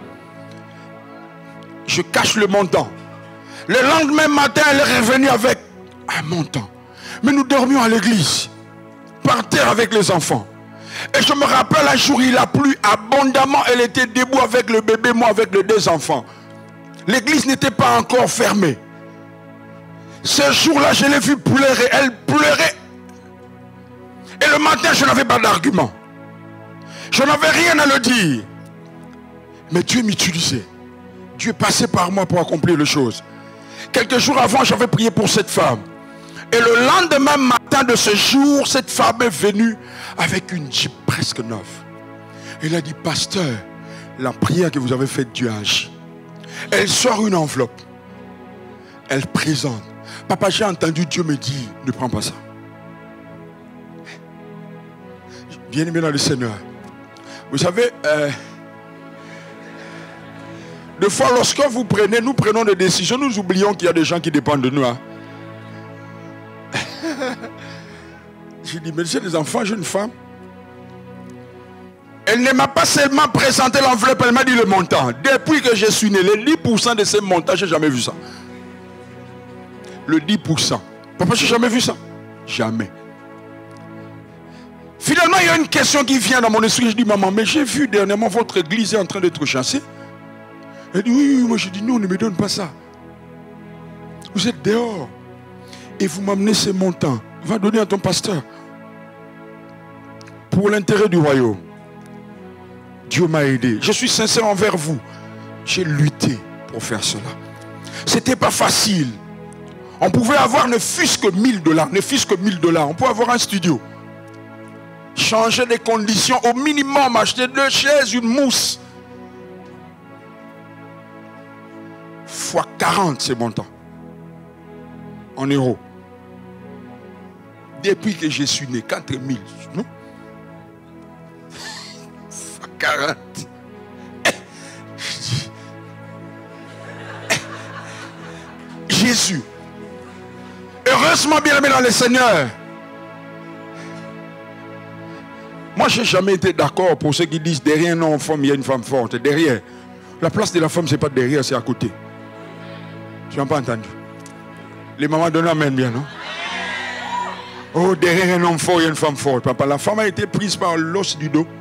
Je cache le montant. Le lendemain matin, elle est revenue avec un montant. Mais nous dormions à l'église, par terre avec les enfants. Et je me rappelle un jour, il a plu abondamment. Elle était debout avec le bébé, moi avec les deux enfants. L'église n'était pas encore fermée. Ce jour-là, je l'ai vue pleurer. Elle pleurait. Et le matin, je n'avais pas d'argument. Je n'avais rien à le dire. Mais Dieu m'utilisait. Dieu passait par moi pour accomplir les choses. Quelques jours avant, j'avais prié pour cette femme. Et le lendemain matin de ce jour, cette femme est venue avec une Jeep presque neuve. Elle a dit, pasteur, la prière que vous avez faite, Dieu a agi. Elle sort une enveloppe. Elle présente. Papa, j'ai entendu Dieu me dire, ne prends pas ça. Bien-aimé dans le Seigneur. Vous savez, des fois, lorsque vous prenez, nous prenons des décisions, nous oublions qu'il y a des gens qui dépendent de nous. Hein. J'ai dit, mais j'ai des enfants, j'ai une femme. Elle ne m'a pas seulement présenté l'enveloppe, elle m'a dit le montant. Depuis que je suis né, les 10% de ces montants, je n'ai jamais vu ça. Le 10%. Papa, je n'ai jamais vu ça. Jamais. Finalement, il y a une question qui vient dans mon esprit. Je dis, maman, mais j'ai vu dernièrement votre église est en train d'être chassée. Elle dit, oui, moi je dis, non, ne me donne pas ça. Vous êtes dehors. Et vous m'amenez ces montants. Va donner à ton pasteur. Pour l'intérêt du royaume. Dieu m'a aidé. Je suis sincère envers vous. J'ai lutté pour faire cela. C'était pas facile. On pouvait avoir ne fût-ce que $1000. Ne fût-ce que $1000. On pouvait avoir un studio. Changer les conditions. Au minimum, acheter 2 chaises, une mousse. Fois 40, c'est bon temps. En euros. Depuis que je suis né, 4000. Non? Fois 40. Jésus. Heureusement bien aimé dans le Seigneur. Moi, je n'ai jamais été d'accord pour ceux qui disent derrière un homme femme, il y a une femme forte. Derrière. La place de la femme, ce n'est pas derrière, c'est à côté. Tu n'as pas entendu? Les mamans donnent amen bien, non? Oh, derrière un homme fort, il y a une femme forte. Papa, la femme a été prise par l'os du dos.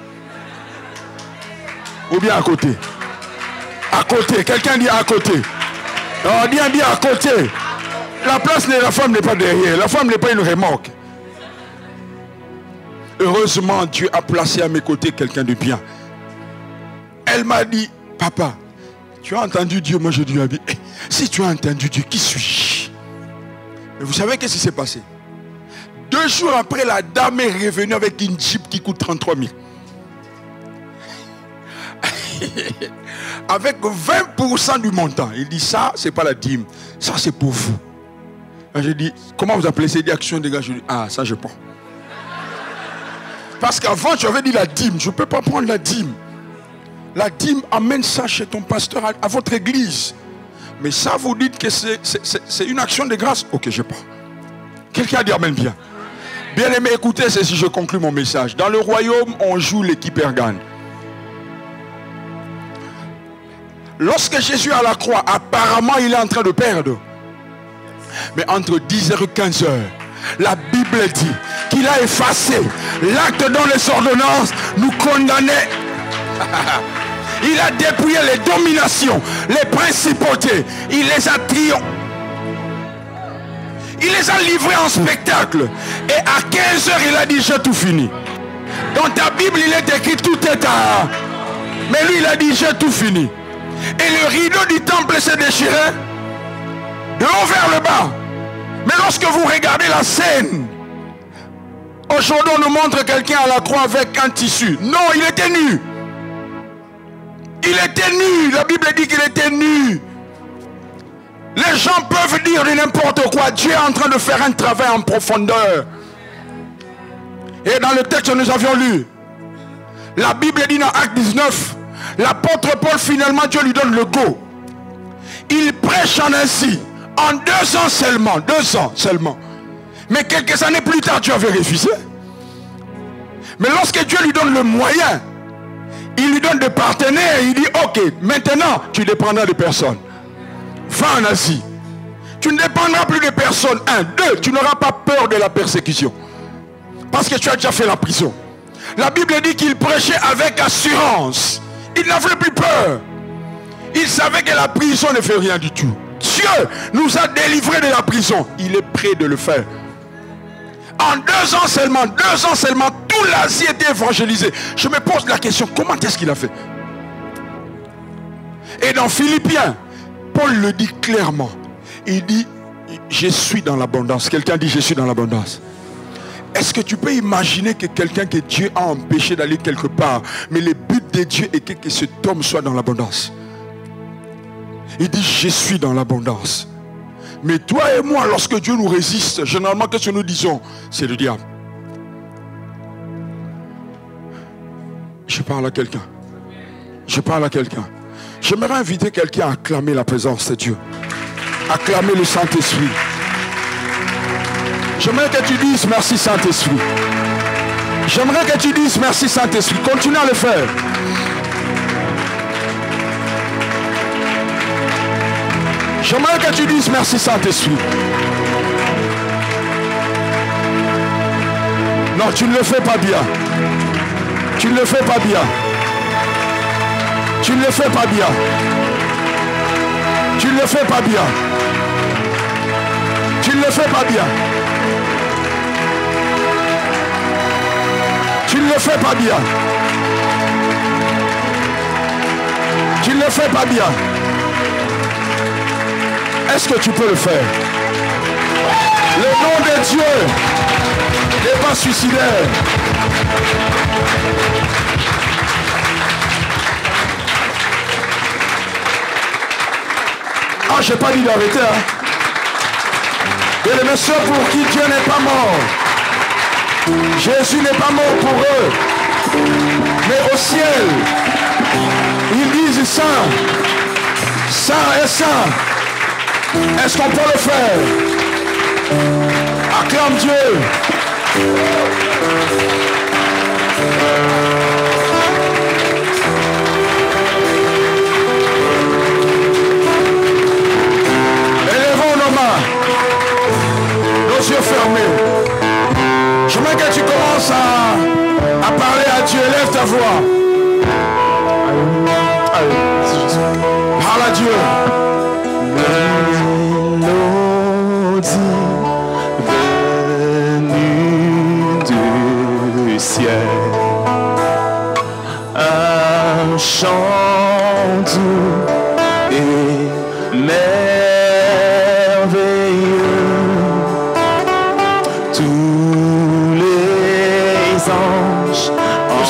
Ou bien à côté. À côté. Quelqu'un dit à côté. On dit à côté. La place de la femme n'est pas derrière. La femme n'est pas une remorque. Heureusement, Dieu a placé à mes côtés quelqu'un de bien. Elle m'a dit, papa, tu as entendu Dieu? Moi je dis, si tu as entendu Dieu, qui suis-je? Et vous savez qu'est-ce qui s'est passé? 2 jours après, la dame est revenue avec une Jeep qui coûte 33 000. Avec 20% du montant. Il dit, ça, c'est pas la dîme. Ça, c'est pour vous. J'ai dit, comment vous appelez ça? Il dit, action des gars. Je dis, ah, ça, je prends. Parce qu'avant, tu avais dit la dîme. Je ne peux pas prendre la dîme. La dîme, amène ça chez ton pasteur, à votre église. Mais ça, vous dites que c'est une action de grâce. Ok, je prends. Quelqu'un a dit amen bien. Bien aimé, écoutez, c'est si je conclue mon message. Dans le royaume, on joue l'équipe Ergan. Lorsque Jésus est à la croix, apparemment, il est en train de perdre. Mais entre 10h et 15h, la Bible dit qu'il a effacé l'acte dont les ordonnances nous condamnaient. Il a dépouillé les dominations, les principautés. Il les a triomphés. Il les a livrés en spectacle. Et à 15h, il a dit, j'ai tout fini. Dans ta Bible, il est écrit, tout est à... Mais lui, il a dit, j'ai tout fini. Et le rideau du temple s'est déchiré de haut vers le bas. Mais lorsque vous regardez la scène, aujourd'hui on nous montre quelqu'un à la croix avec un tissu. Non, il était nu. Il était nu. La Bible dit qu'il était nu. Les gens peuvent dire de n'importe quoi. Dieu est en train de faire un travail en profondeur. Et dans le texte que nous avions lu, la Bible dit dans Acte 19, l'apôtre Paul, finalement, Dieu lui donne le go. Il prêche en ainsi. En 2 ans seulement. 2 ans seulement. Mais quelques années plus tard, Dieu avait refusé. Mais lorsque Dieu lui donne le moyen, il lui donne des partenaires, il dit, ok, maintenant, tu dépendras de personne. Va en Asie. Tu ne dépendras plus de personne. 1, 2, tu n'auras pas peur de la persécution. Parce que tu as déjà fait la prison. La Bible dit qu'il prêchait avec assurance. Il n'avait plus peur. Il savait que la prison ne fait rien du tout. Dieu nous a délivrés de la prison. Il est prêt de le faire. En 2 ans seulement, toute l'Asie était évangélisée. Je me pose la question, comment est-ce qu'il a fait? Et dans Philippiens, Paul le dit clairement. Il dit, je suis dans l'abondance. Quelqu'un dit, je suis dans l'abondance. Est-ce que tu peux imaginer que quelqu'un que Dieu a empêché d'aller quelque part, mais le but de Dieu est que cet homme soit dans l'abondance? Il dit, je suis dans l'abondance. Mais toi et moi, lorsque Dieu nous résiste, généralement, qu'est-ce que nous disons? C'est le diable. Je parle à quelqu'un. Je parle à quelqu'un. J'aimerais inviter quelqu'un à acclamer la présence de Dieu. Acclamer le Saint-Esprit. J'aimerais que tu dises merci Saint-Esprit. J'aimerais que tu dises merci Saint-Esprit. Continue à le faire. J'aimerais que tu dises merci Saint-Esprit. Non, tu ne le fais pas bien. Tu ne le fais pas bien. Tu ne le fais pas bien. Tu ne le fais pas bien. Tu ne le fais pas bien. Tu ne le fais pas bien. Tu ne le fais pas bien. Est-ce que tu peux le faire? Le nom de Dieu n'est pas suicidaire. Ah, je n'ai pas dit d'arrêter. Et les messieurs pour qui Dieu n'est pas mort. Jésus n'est pas mort pour eux. Mais au ciel, ils disent Saint, Saint et Saint. Est-ce qu'on peut le faire? Acclame Dieu. ta voix. Allez, parle à Dieu. Mélodie venue du ciel, un chant doux et merveilleux. Tous les anges en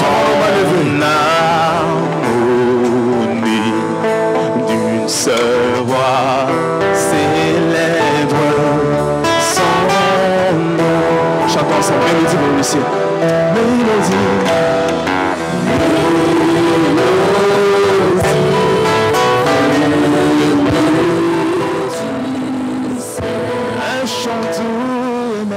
harmonie d'une seule voix célèbre son nom. Chantons ensemble, mélodie pour le ciel. Mélodie. Un chant doux et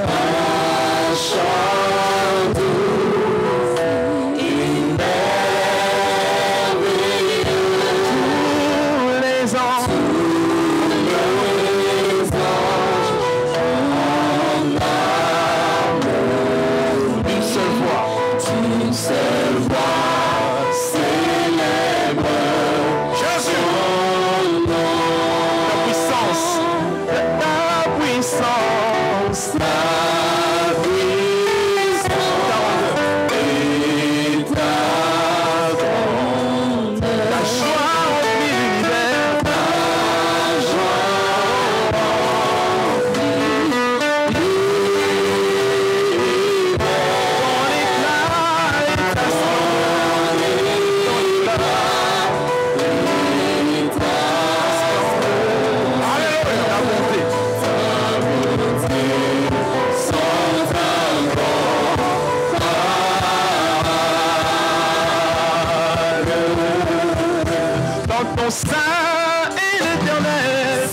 ton sein est l'éternel.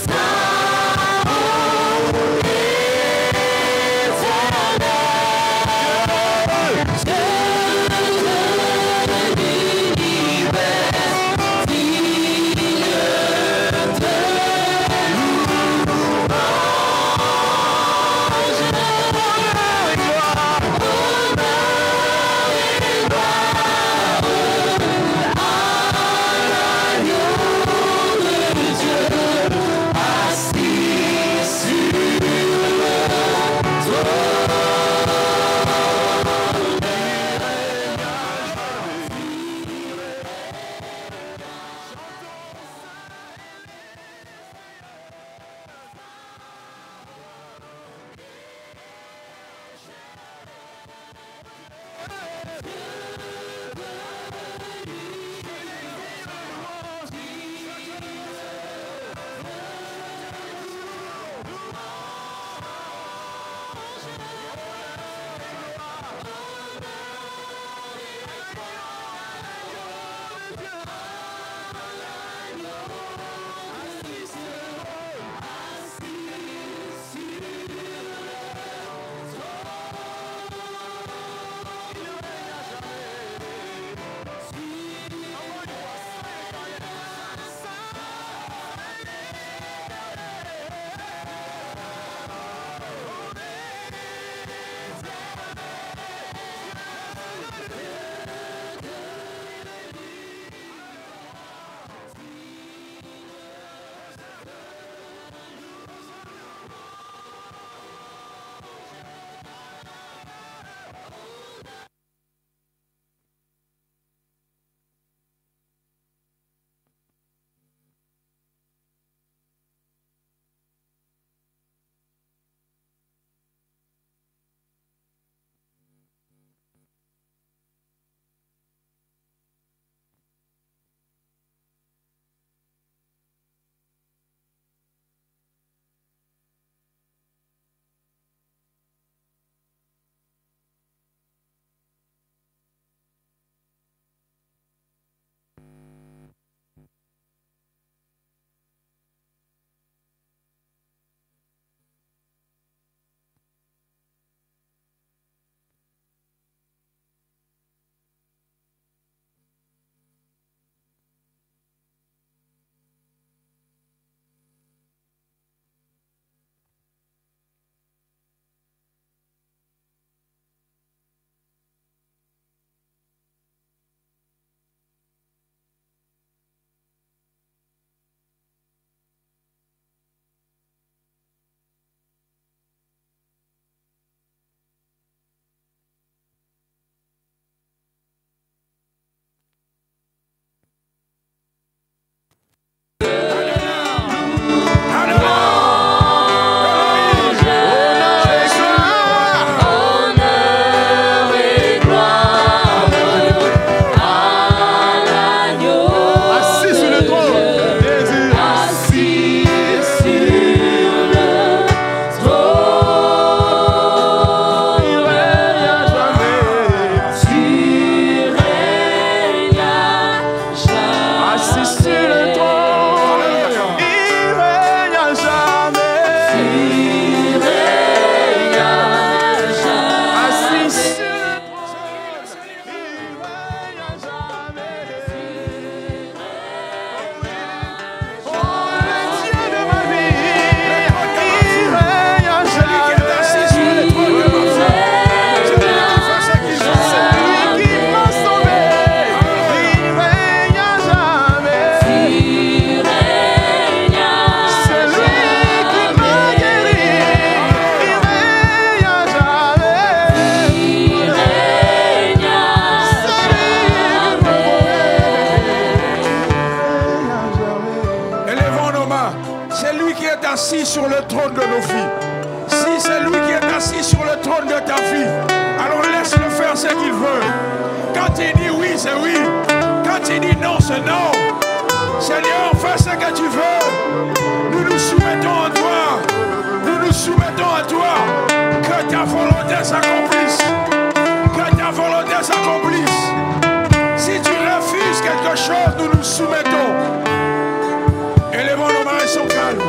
assis sur le trône de nos vies, si c'est lui qui est assis sur le trône de ta vie, alors laisse-le faire ce qu'il veut. Quand il dit oui, c'est oui. Quand il dit non, c'est non. Seigneur, fais ce que tu veux. Nous nous soumettons à toi. Nous nous soumettons à toi. Que ta volonté s'accomplisse. Que ta volonté s'accomplisse. Si tu refuses quelque chose, nous nous soumettons. Élevons nos mains et son calme.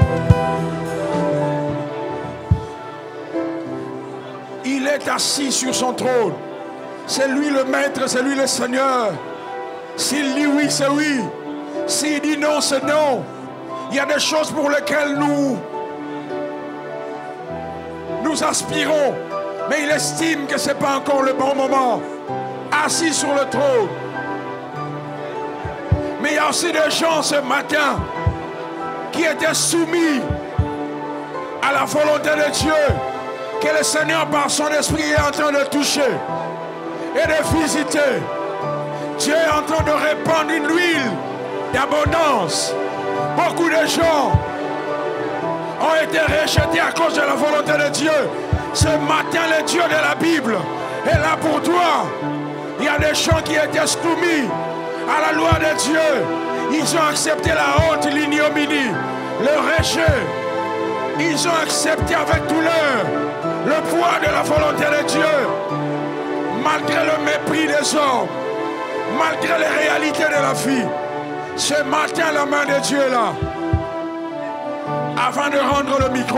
Il est assis sur son trône. C'est lui le maître, c'est lui le Seigneur. S'il dit oui, c'est oui. S'il dit non, c'est non. Il y a des choses pour lesquelles nous aspirons, mais il estime que ce n'est pas encore le bon moment. Assis sur le trône. Mais il y a aussi des gens ce matin qui étaient soumis à la volonté de Dieu, que le Seigneur par son esprit est en train de toucher et de visiter. Dieu est en train de répandre une huile d'abondance. Beaucoup de gens ont été rejetés à cause de la volonté de Dieu. Ce matin, le Dieu de la Bible est là pour toi. Il y a des gens qui étaient soumis à la loi de Dieu. Ils ont accepté la honte, l'ignominie, le rejet. Ils ont accepté avec douleur le poids de la volonté de Dieu. Malgré le mépris des hommes, malgré les réalités de la vie, ce matin, la main de Dieu est là. Avant de rendre le micro,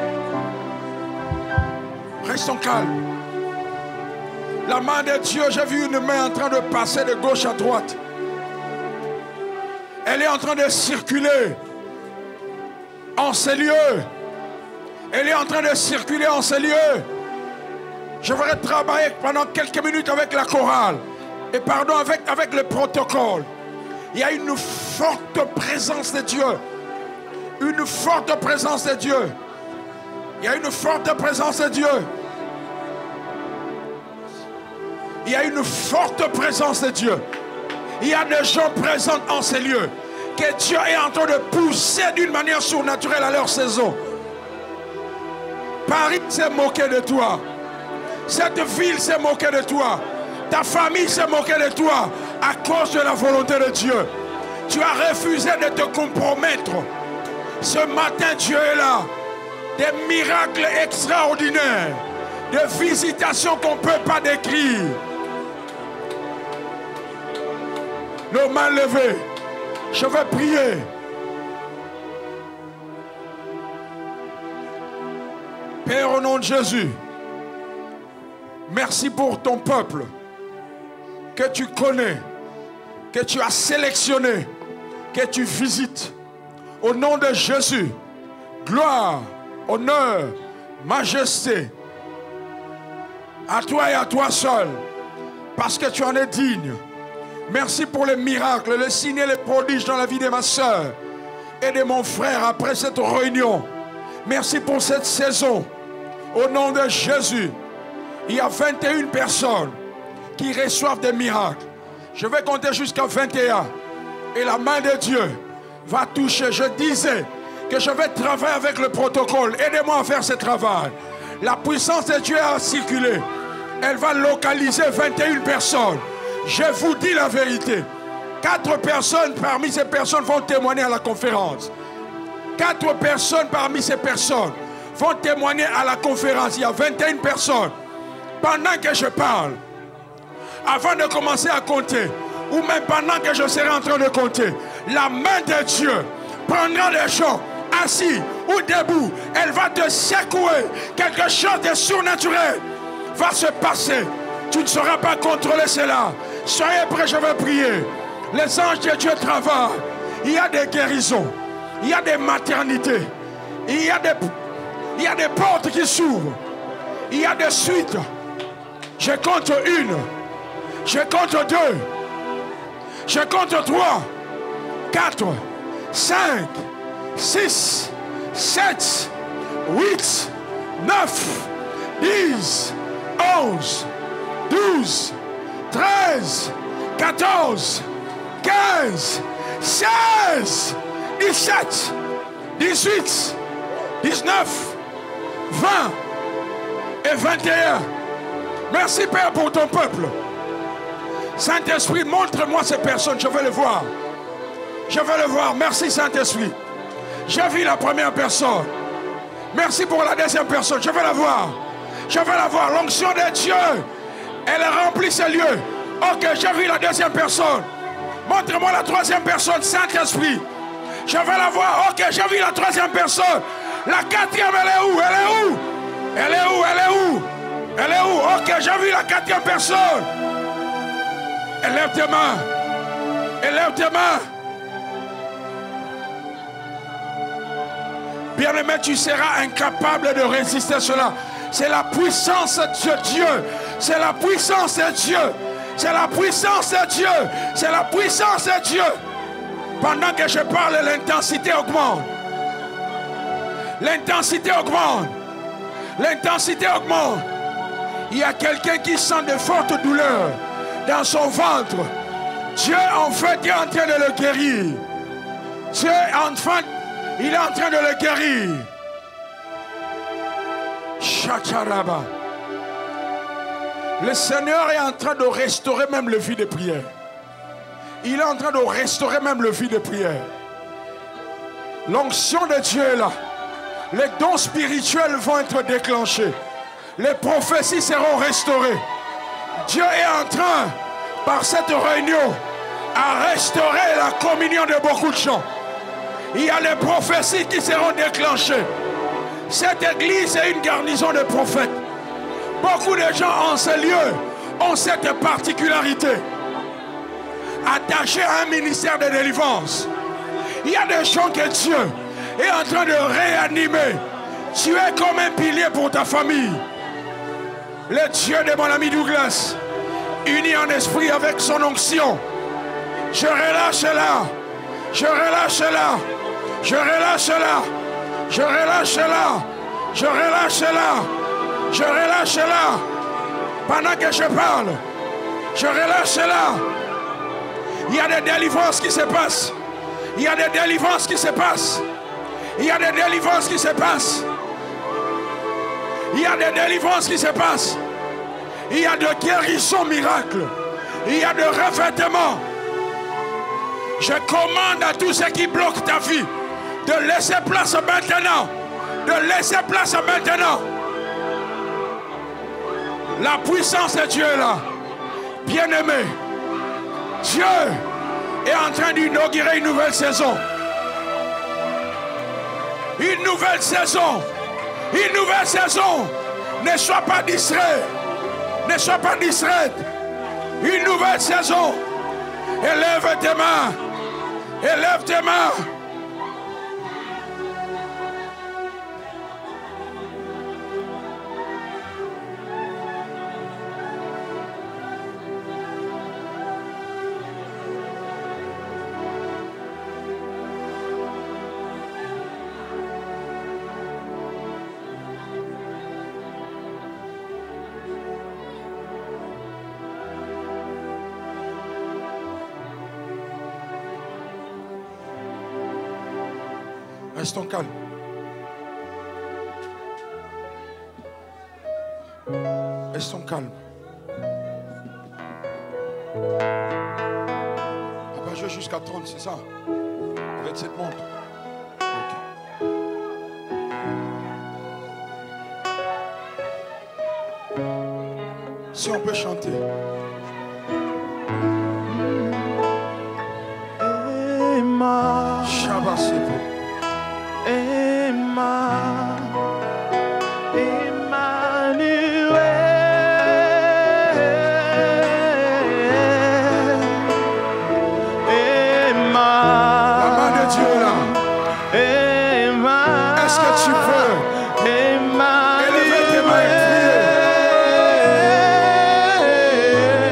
restons calmes. La main de Dieu, j'ai vu une main en train de passer de gauche à droite. Elle est en train de circuler en ces lieux. Elle est en train de circuler en ces lieux. Je voudrais travailler pendant quelques minutes avec la chorale. Et pardon, avec le protocole. Il y a une forte présence de Dieu. Une forte présence de Dieu. Il y a une forte présence de Dieu. Il y a une forte présence de Dieu. Il y a des gens présents en ces lieux que Dieu est en train de pousser d'une manière surnaturelle à leur saison. Paris s'est moqué de toi. Cette ville s'est moquée de toi. Ta famille s'est moquée de toi à cause de la volonté de Dieu. Tu as refusé de te compromettre. Ce matin, Dieu est là. Des miracles extraordinaires. Des visitations qu'on ne peut pas décrire. Nos mains levées. Je vais prier. Père, au nom de Jésus, merci pour ton peuple que tu connais, que tu as sélectionné, que tu visites. Au nom de Jésus, gloire, honneur, majesté, à toi et à toi seul, parce que tu en es digne. Merci pour les miracles, les signes et les prodiges dans la vie de ma soeur et de mon frère après cette réunion. Merci pour cette saison. Au nom de Jésus, il y a 21 personnes qui reçoivent des miracles. Je vais compter jusqu'à 21. Et la main de Dieu va toucher. Je disais que je vais travailler avec le protocole. Aidez-moi à faire ce travail. La puissance de Dieu a circulé. Elle va localiser 21 personnes. Je vous dis la vérité. 4 personnes parmi ces personnes vont témoigner à la conférence. 4 personnes parmi ces personnes vont témoigner à la conférence. Il y a 21 personnes. Pendant que je parle, avant de commencer à compter, ou même pendant que je serai en train de compter, la main de Dieu prendra les gens assis ou debout. Elle va te secouer. Quelque chose de surnaturel va se passer. Tu ne sauras pas contrôler cela. Soyez prêts, je vais prier. Les anges de Dieu travaillent. Il y a des guérisons. Il y a des maternités. Il y a des portes qui s'ouvrent. Il y a des suites. Je compte 1. Je compte 2. Je compte 3. 4. 5. 6. 7. 8. 9. 10. 11. 12. 13. 14. 15. 16. 17. 18, 19, 20 et 21. Merci Père pour ton peuple. Saint-Esprit, montre-moi ces personnes, je veux le voir. Je veux le voir. Merci Saint-Esprit. J'ai vu la première personne. Merci pour la deuxième personne, je veux la voir. Je veux la voir. L'onction de Dieu, elle remplit ces lieux. Ok, j'ai vu la deuxième personne. Montre-moi la troisième personne, Saint-Esprit. Je veux la voir. Ok, j'ai vu la troisième personne. La quatrième, elle est où? Elle est où? Elle est où? Elle est où? Elle est où? Ok, j'ai vu la quatrième personne. Élève tes mains. Élève tes mains. Bien-aimé, tu seras incapable de résister à cela. C'est la puissance de Dieu. C'est la puissance de Dieu. C'est la puissance de Dieu. C'est la puissance de Dieu. Pendant que je parle, l'intensité augmente. L'intensité augmente. L'intensité augmente. Il y a quelqu'un qui sent de fortes douleurs dans son ventre. Dieu, en fait, est en train de le guérir. Dieu, enfin, il est en train de le guérir. Chacharaba. Le Seigneur est en train de restaurer même le vie de prière. Il est en train de restaurer même le vie de prière. L'onction de Dieu est là. Les dons spirituels vont être déclenchés. Les prophéties seront restaurées. Dieu est en train, par cette réunion, à restaurer la communion de beaucoup de gens. Il y a les prophéties qui seront déclenchées. Cette église est une garnison de prophètes. Beaucoup de gens en ce lieu ont cette particularité. Attachés à un ministère de délivrance. Il y a des gens que Dieu est en train de réanimer. Tu es comme un pilier pour ta famille. Le Dieu de mon ami Douglas, uni en esprit avec son onction. Je relâche là. Je relâche là. Je relâche là. Je relâche là. Je relâche là. Je relâche là. Pendant que je parle, je relâche là. Il y a des délivrances qui se passent. Il y a des délivrances qui se passent. Il y a des délivrances qui se passent. Il y a des délivrances qui se passent. Il y a de guérisons miracles. Il y a de revêtements. Je commande à tous ceux qui bloquent ta vie de laisser place maintenant. De laisser place maintenant. La puissance de Dieu est là. Bien-aimé, Dieu est en train d'inaugurer une nouvelle saison. Une nouvelle saison. Une nouvelle saison. Ne sois pas distrait. Ne sois pas distrait. Une nouvelle saison. Élève tes mains. Élève tes mains. Restons calmes. Restons calmes. On va jouer jusqu'à 30, c'est ça? Avec cette montre. Okay. Si on peut chanter. Emma. Shabbat c'est beau. Emma, Emmanuel, Emma. La main de Dieu là. Emma. Est-ce que tu peux élever tes mains et prier?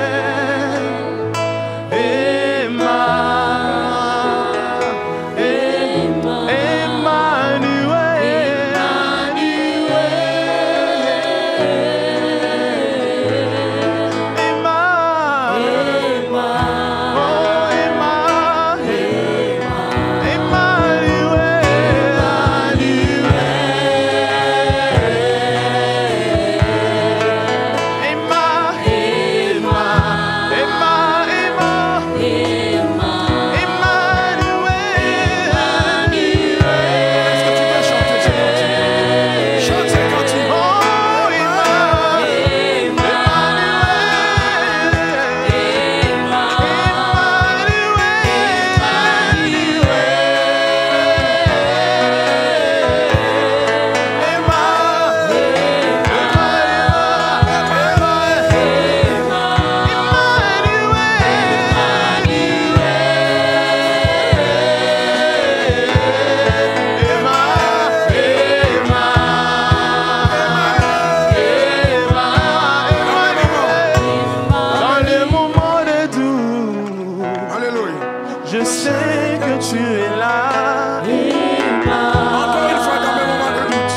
Je sais que tu es là. Encore une fois dans mes moments de doute.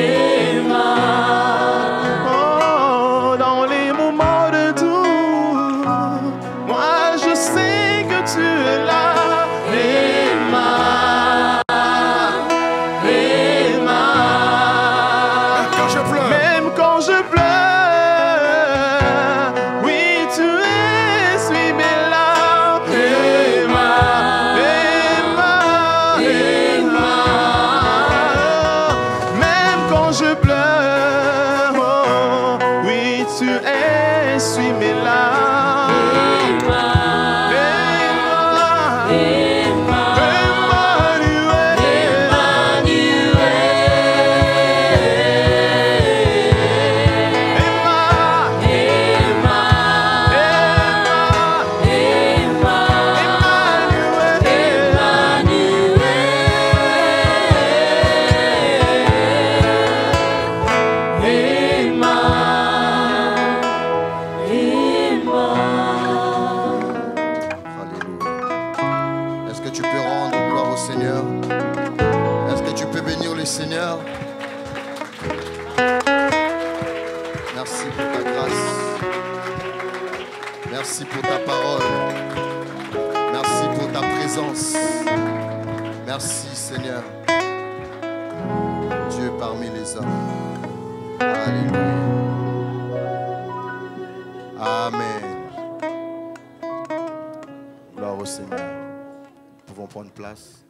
Oh, dans les moments de doute, moi je sais que tu es là. Même quand je pleure, oui tu essuies mes larmes. Même quand je pleure, oh, oui tu essuies mes larmes. Merci pour ta parole. Merci pour ta présence. Merci Seigneur. Dieu parmi les hommes. Alléluia. Amen. Gloire au Seigneur. Nous pouvons prendre place.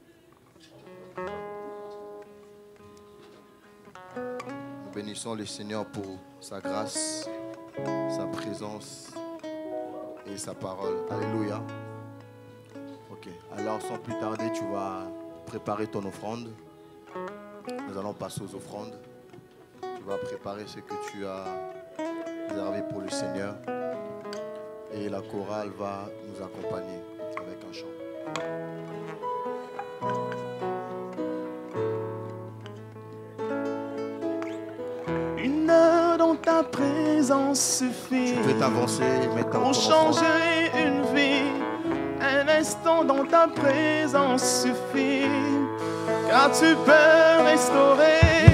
Nous bénissons le Seigneur pour sa grâce, sa présence et sa parole. Alléluia. Ok, alors sans plus tarder, tu vas préparer ton offrande. Nous allons passer aux offrandes. Tu vas préparer ce que tu as réservé pour le Seigneur. Et la chorale va nous accompagner avec un chant. Une heure dans ta présence suffit. Tu peux t'avancer et mettre pour changer une vie. Un instant dans ta présence suffit. Car tu peux restaurer.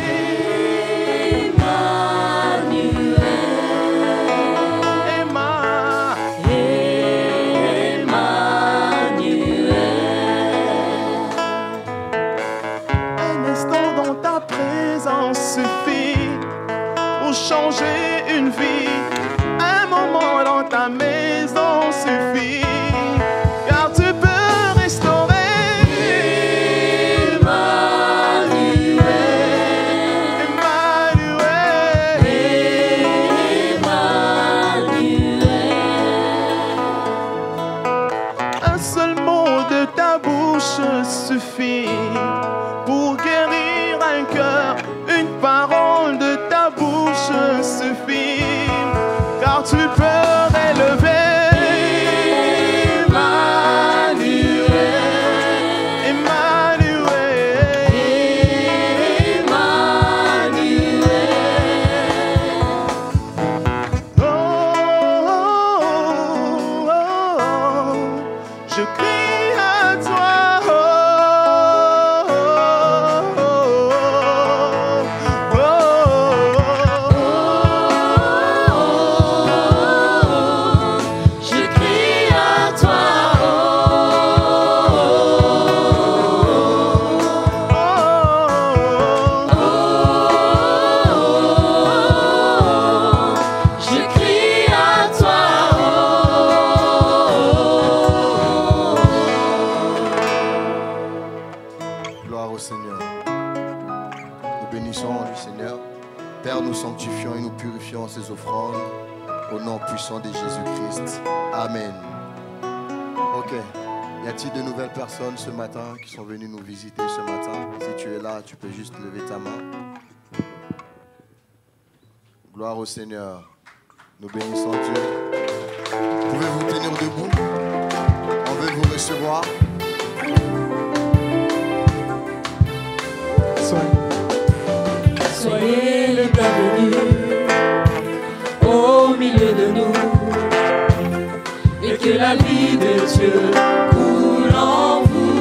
Suffit pour changer une vie. Un moment dans ta maison suffit, car tu peux restaurer. Emmanuel, Emmanuel, Emmanuel. Un seul mot de ta bouche suffit pour guérir un cœur. Une parole de ta bouche suffit, car tu peux relever. Emmanuel, Emmanuel, Emmanuel. Oh, oh, oh, oh, je crie à toi. Ces offrandes au nom puissant de Jésus-Christ. Amen. Ok. Y a-t-il de nouvelles personnes ce matin qui sont venues nous visiter ce matin? Si tu es là, tu peux juste lever ta main. Gloire au Seigneur. Nous bénissons Dieu. Pouvez-vous tenir debout? On veut vous recevoir. Soyez le bienvenu au milieu de nous, et que la vie de Dieu coule en vous.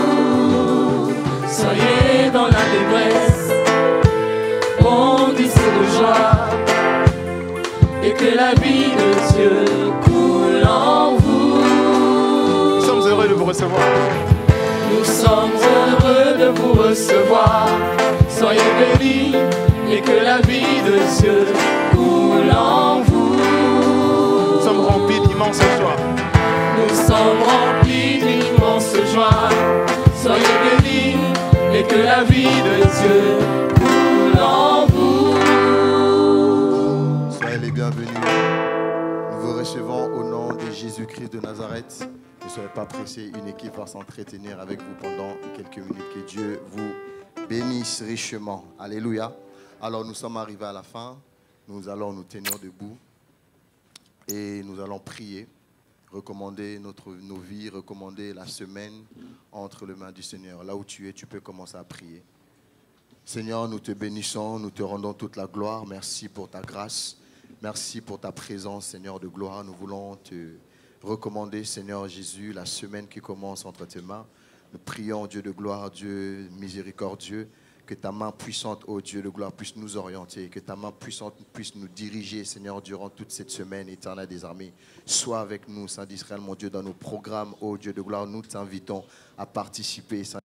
Soyez dans la détresse, bondissez de joie, et que la vie de Dieu coule en vous. Nous sommes heureux de vous recevoir. Nous sommes heureux de vous recevoir. Soyez bénis et que la vie de Dieu coule en vous. Nous sommes remplis d'immense joie. Nous sommes remplis d'immense joie. Soyez bénis et que la vie de Dieu coule en vous. Soyez les bienvenus. Nous vous recevons au nom de Jésus-Christ de Nazareth. Ne soyez pas pressés, une équipe va s'entretenir avec vous pendant quelques minutes. Que Dieu vous bénisse richement. Alléluia. Alors nous sommes arrivés à la fin. Nous allons nous tenir debout et nous allons prier, recommander nos vies, recommander la semaine entre les mains du Seigneur. Là où tu es, tu peux commencer à prier. Seigneur, nous te bénissons, nous te rendons toute la gloire. Merci pour ta grâce. Merci pour ta présence, Seigneur de gloire. Nous voulons te recommander, Seigneur Jésus, la semaine qui commence entre tes mains. Nous prions, Dieu de gloire, Dieu miséricordieux, que ta main puissante, ô Dieu de gloire, puisse nous orienter, que ta main puissante puisse nous diriger, Seigneur, durant toute cette semaine, Éternel des armées. Sois avec nous, Saint d'Israël, mon Dieu, dans nos programmes, ô Dieu de gloire. Nous t'invitons à participer, Saint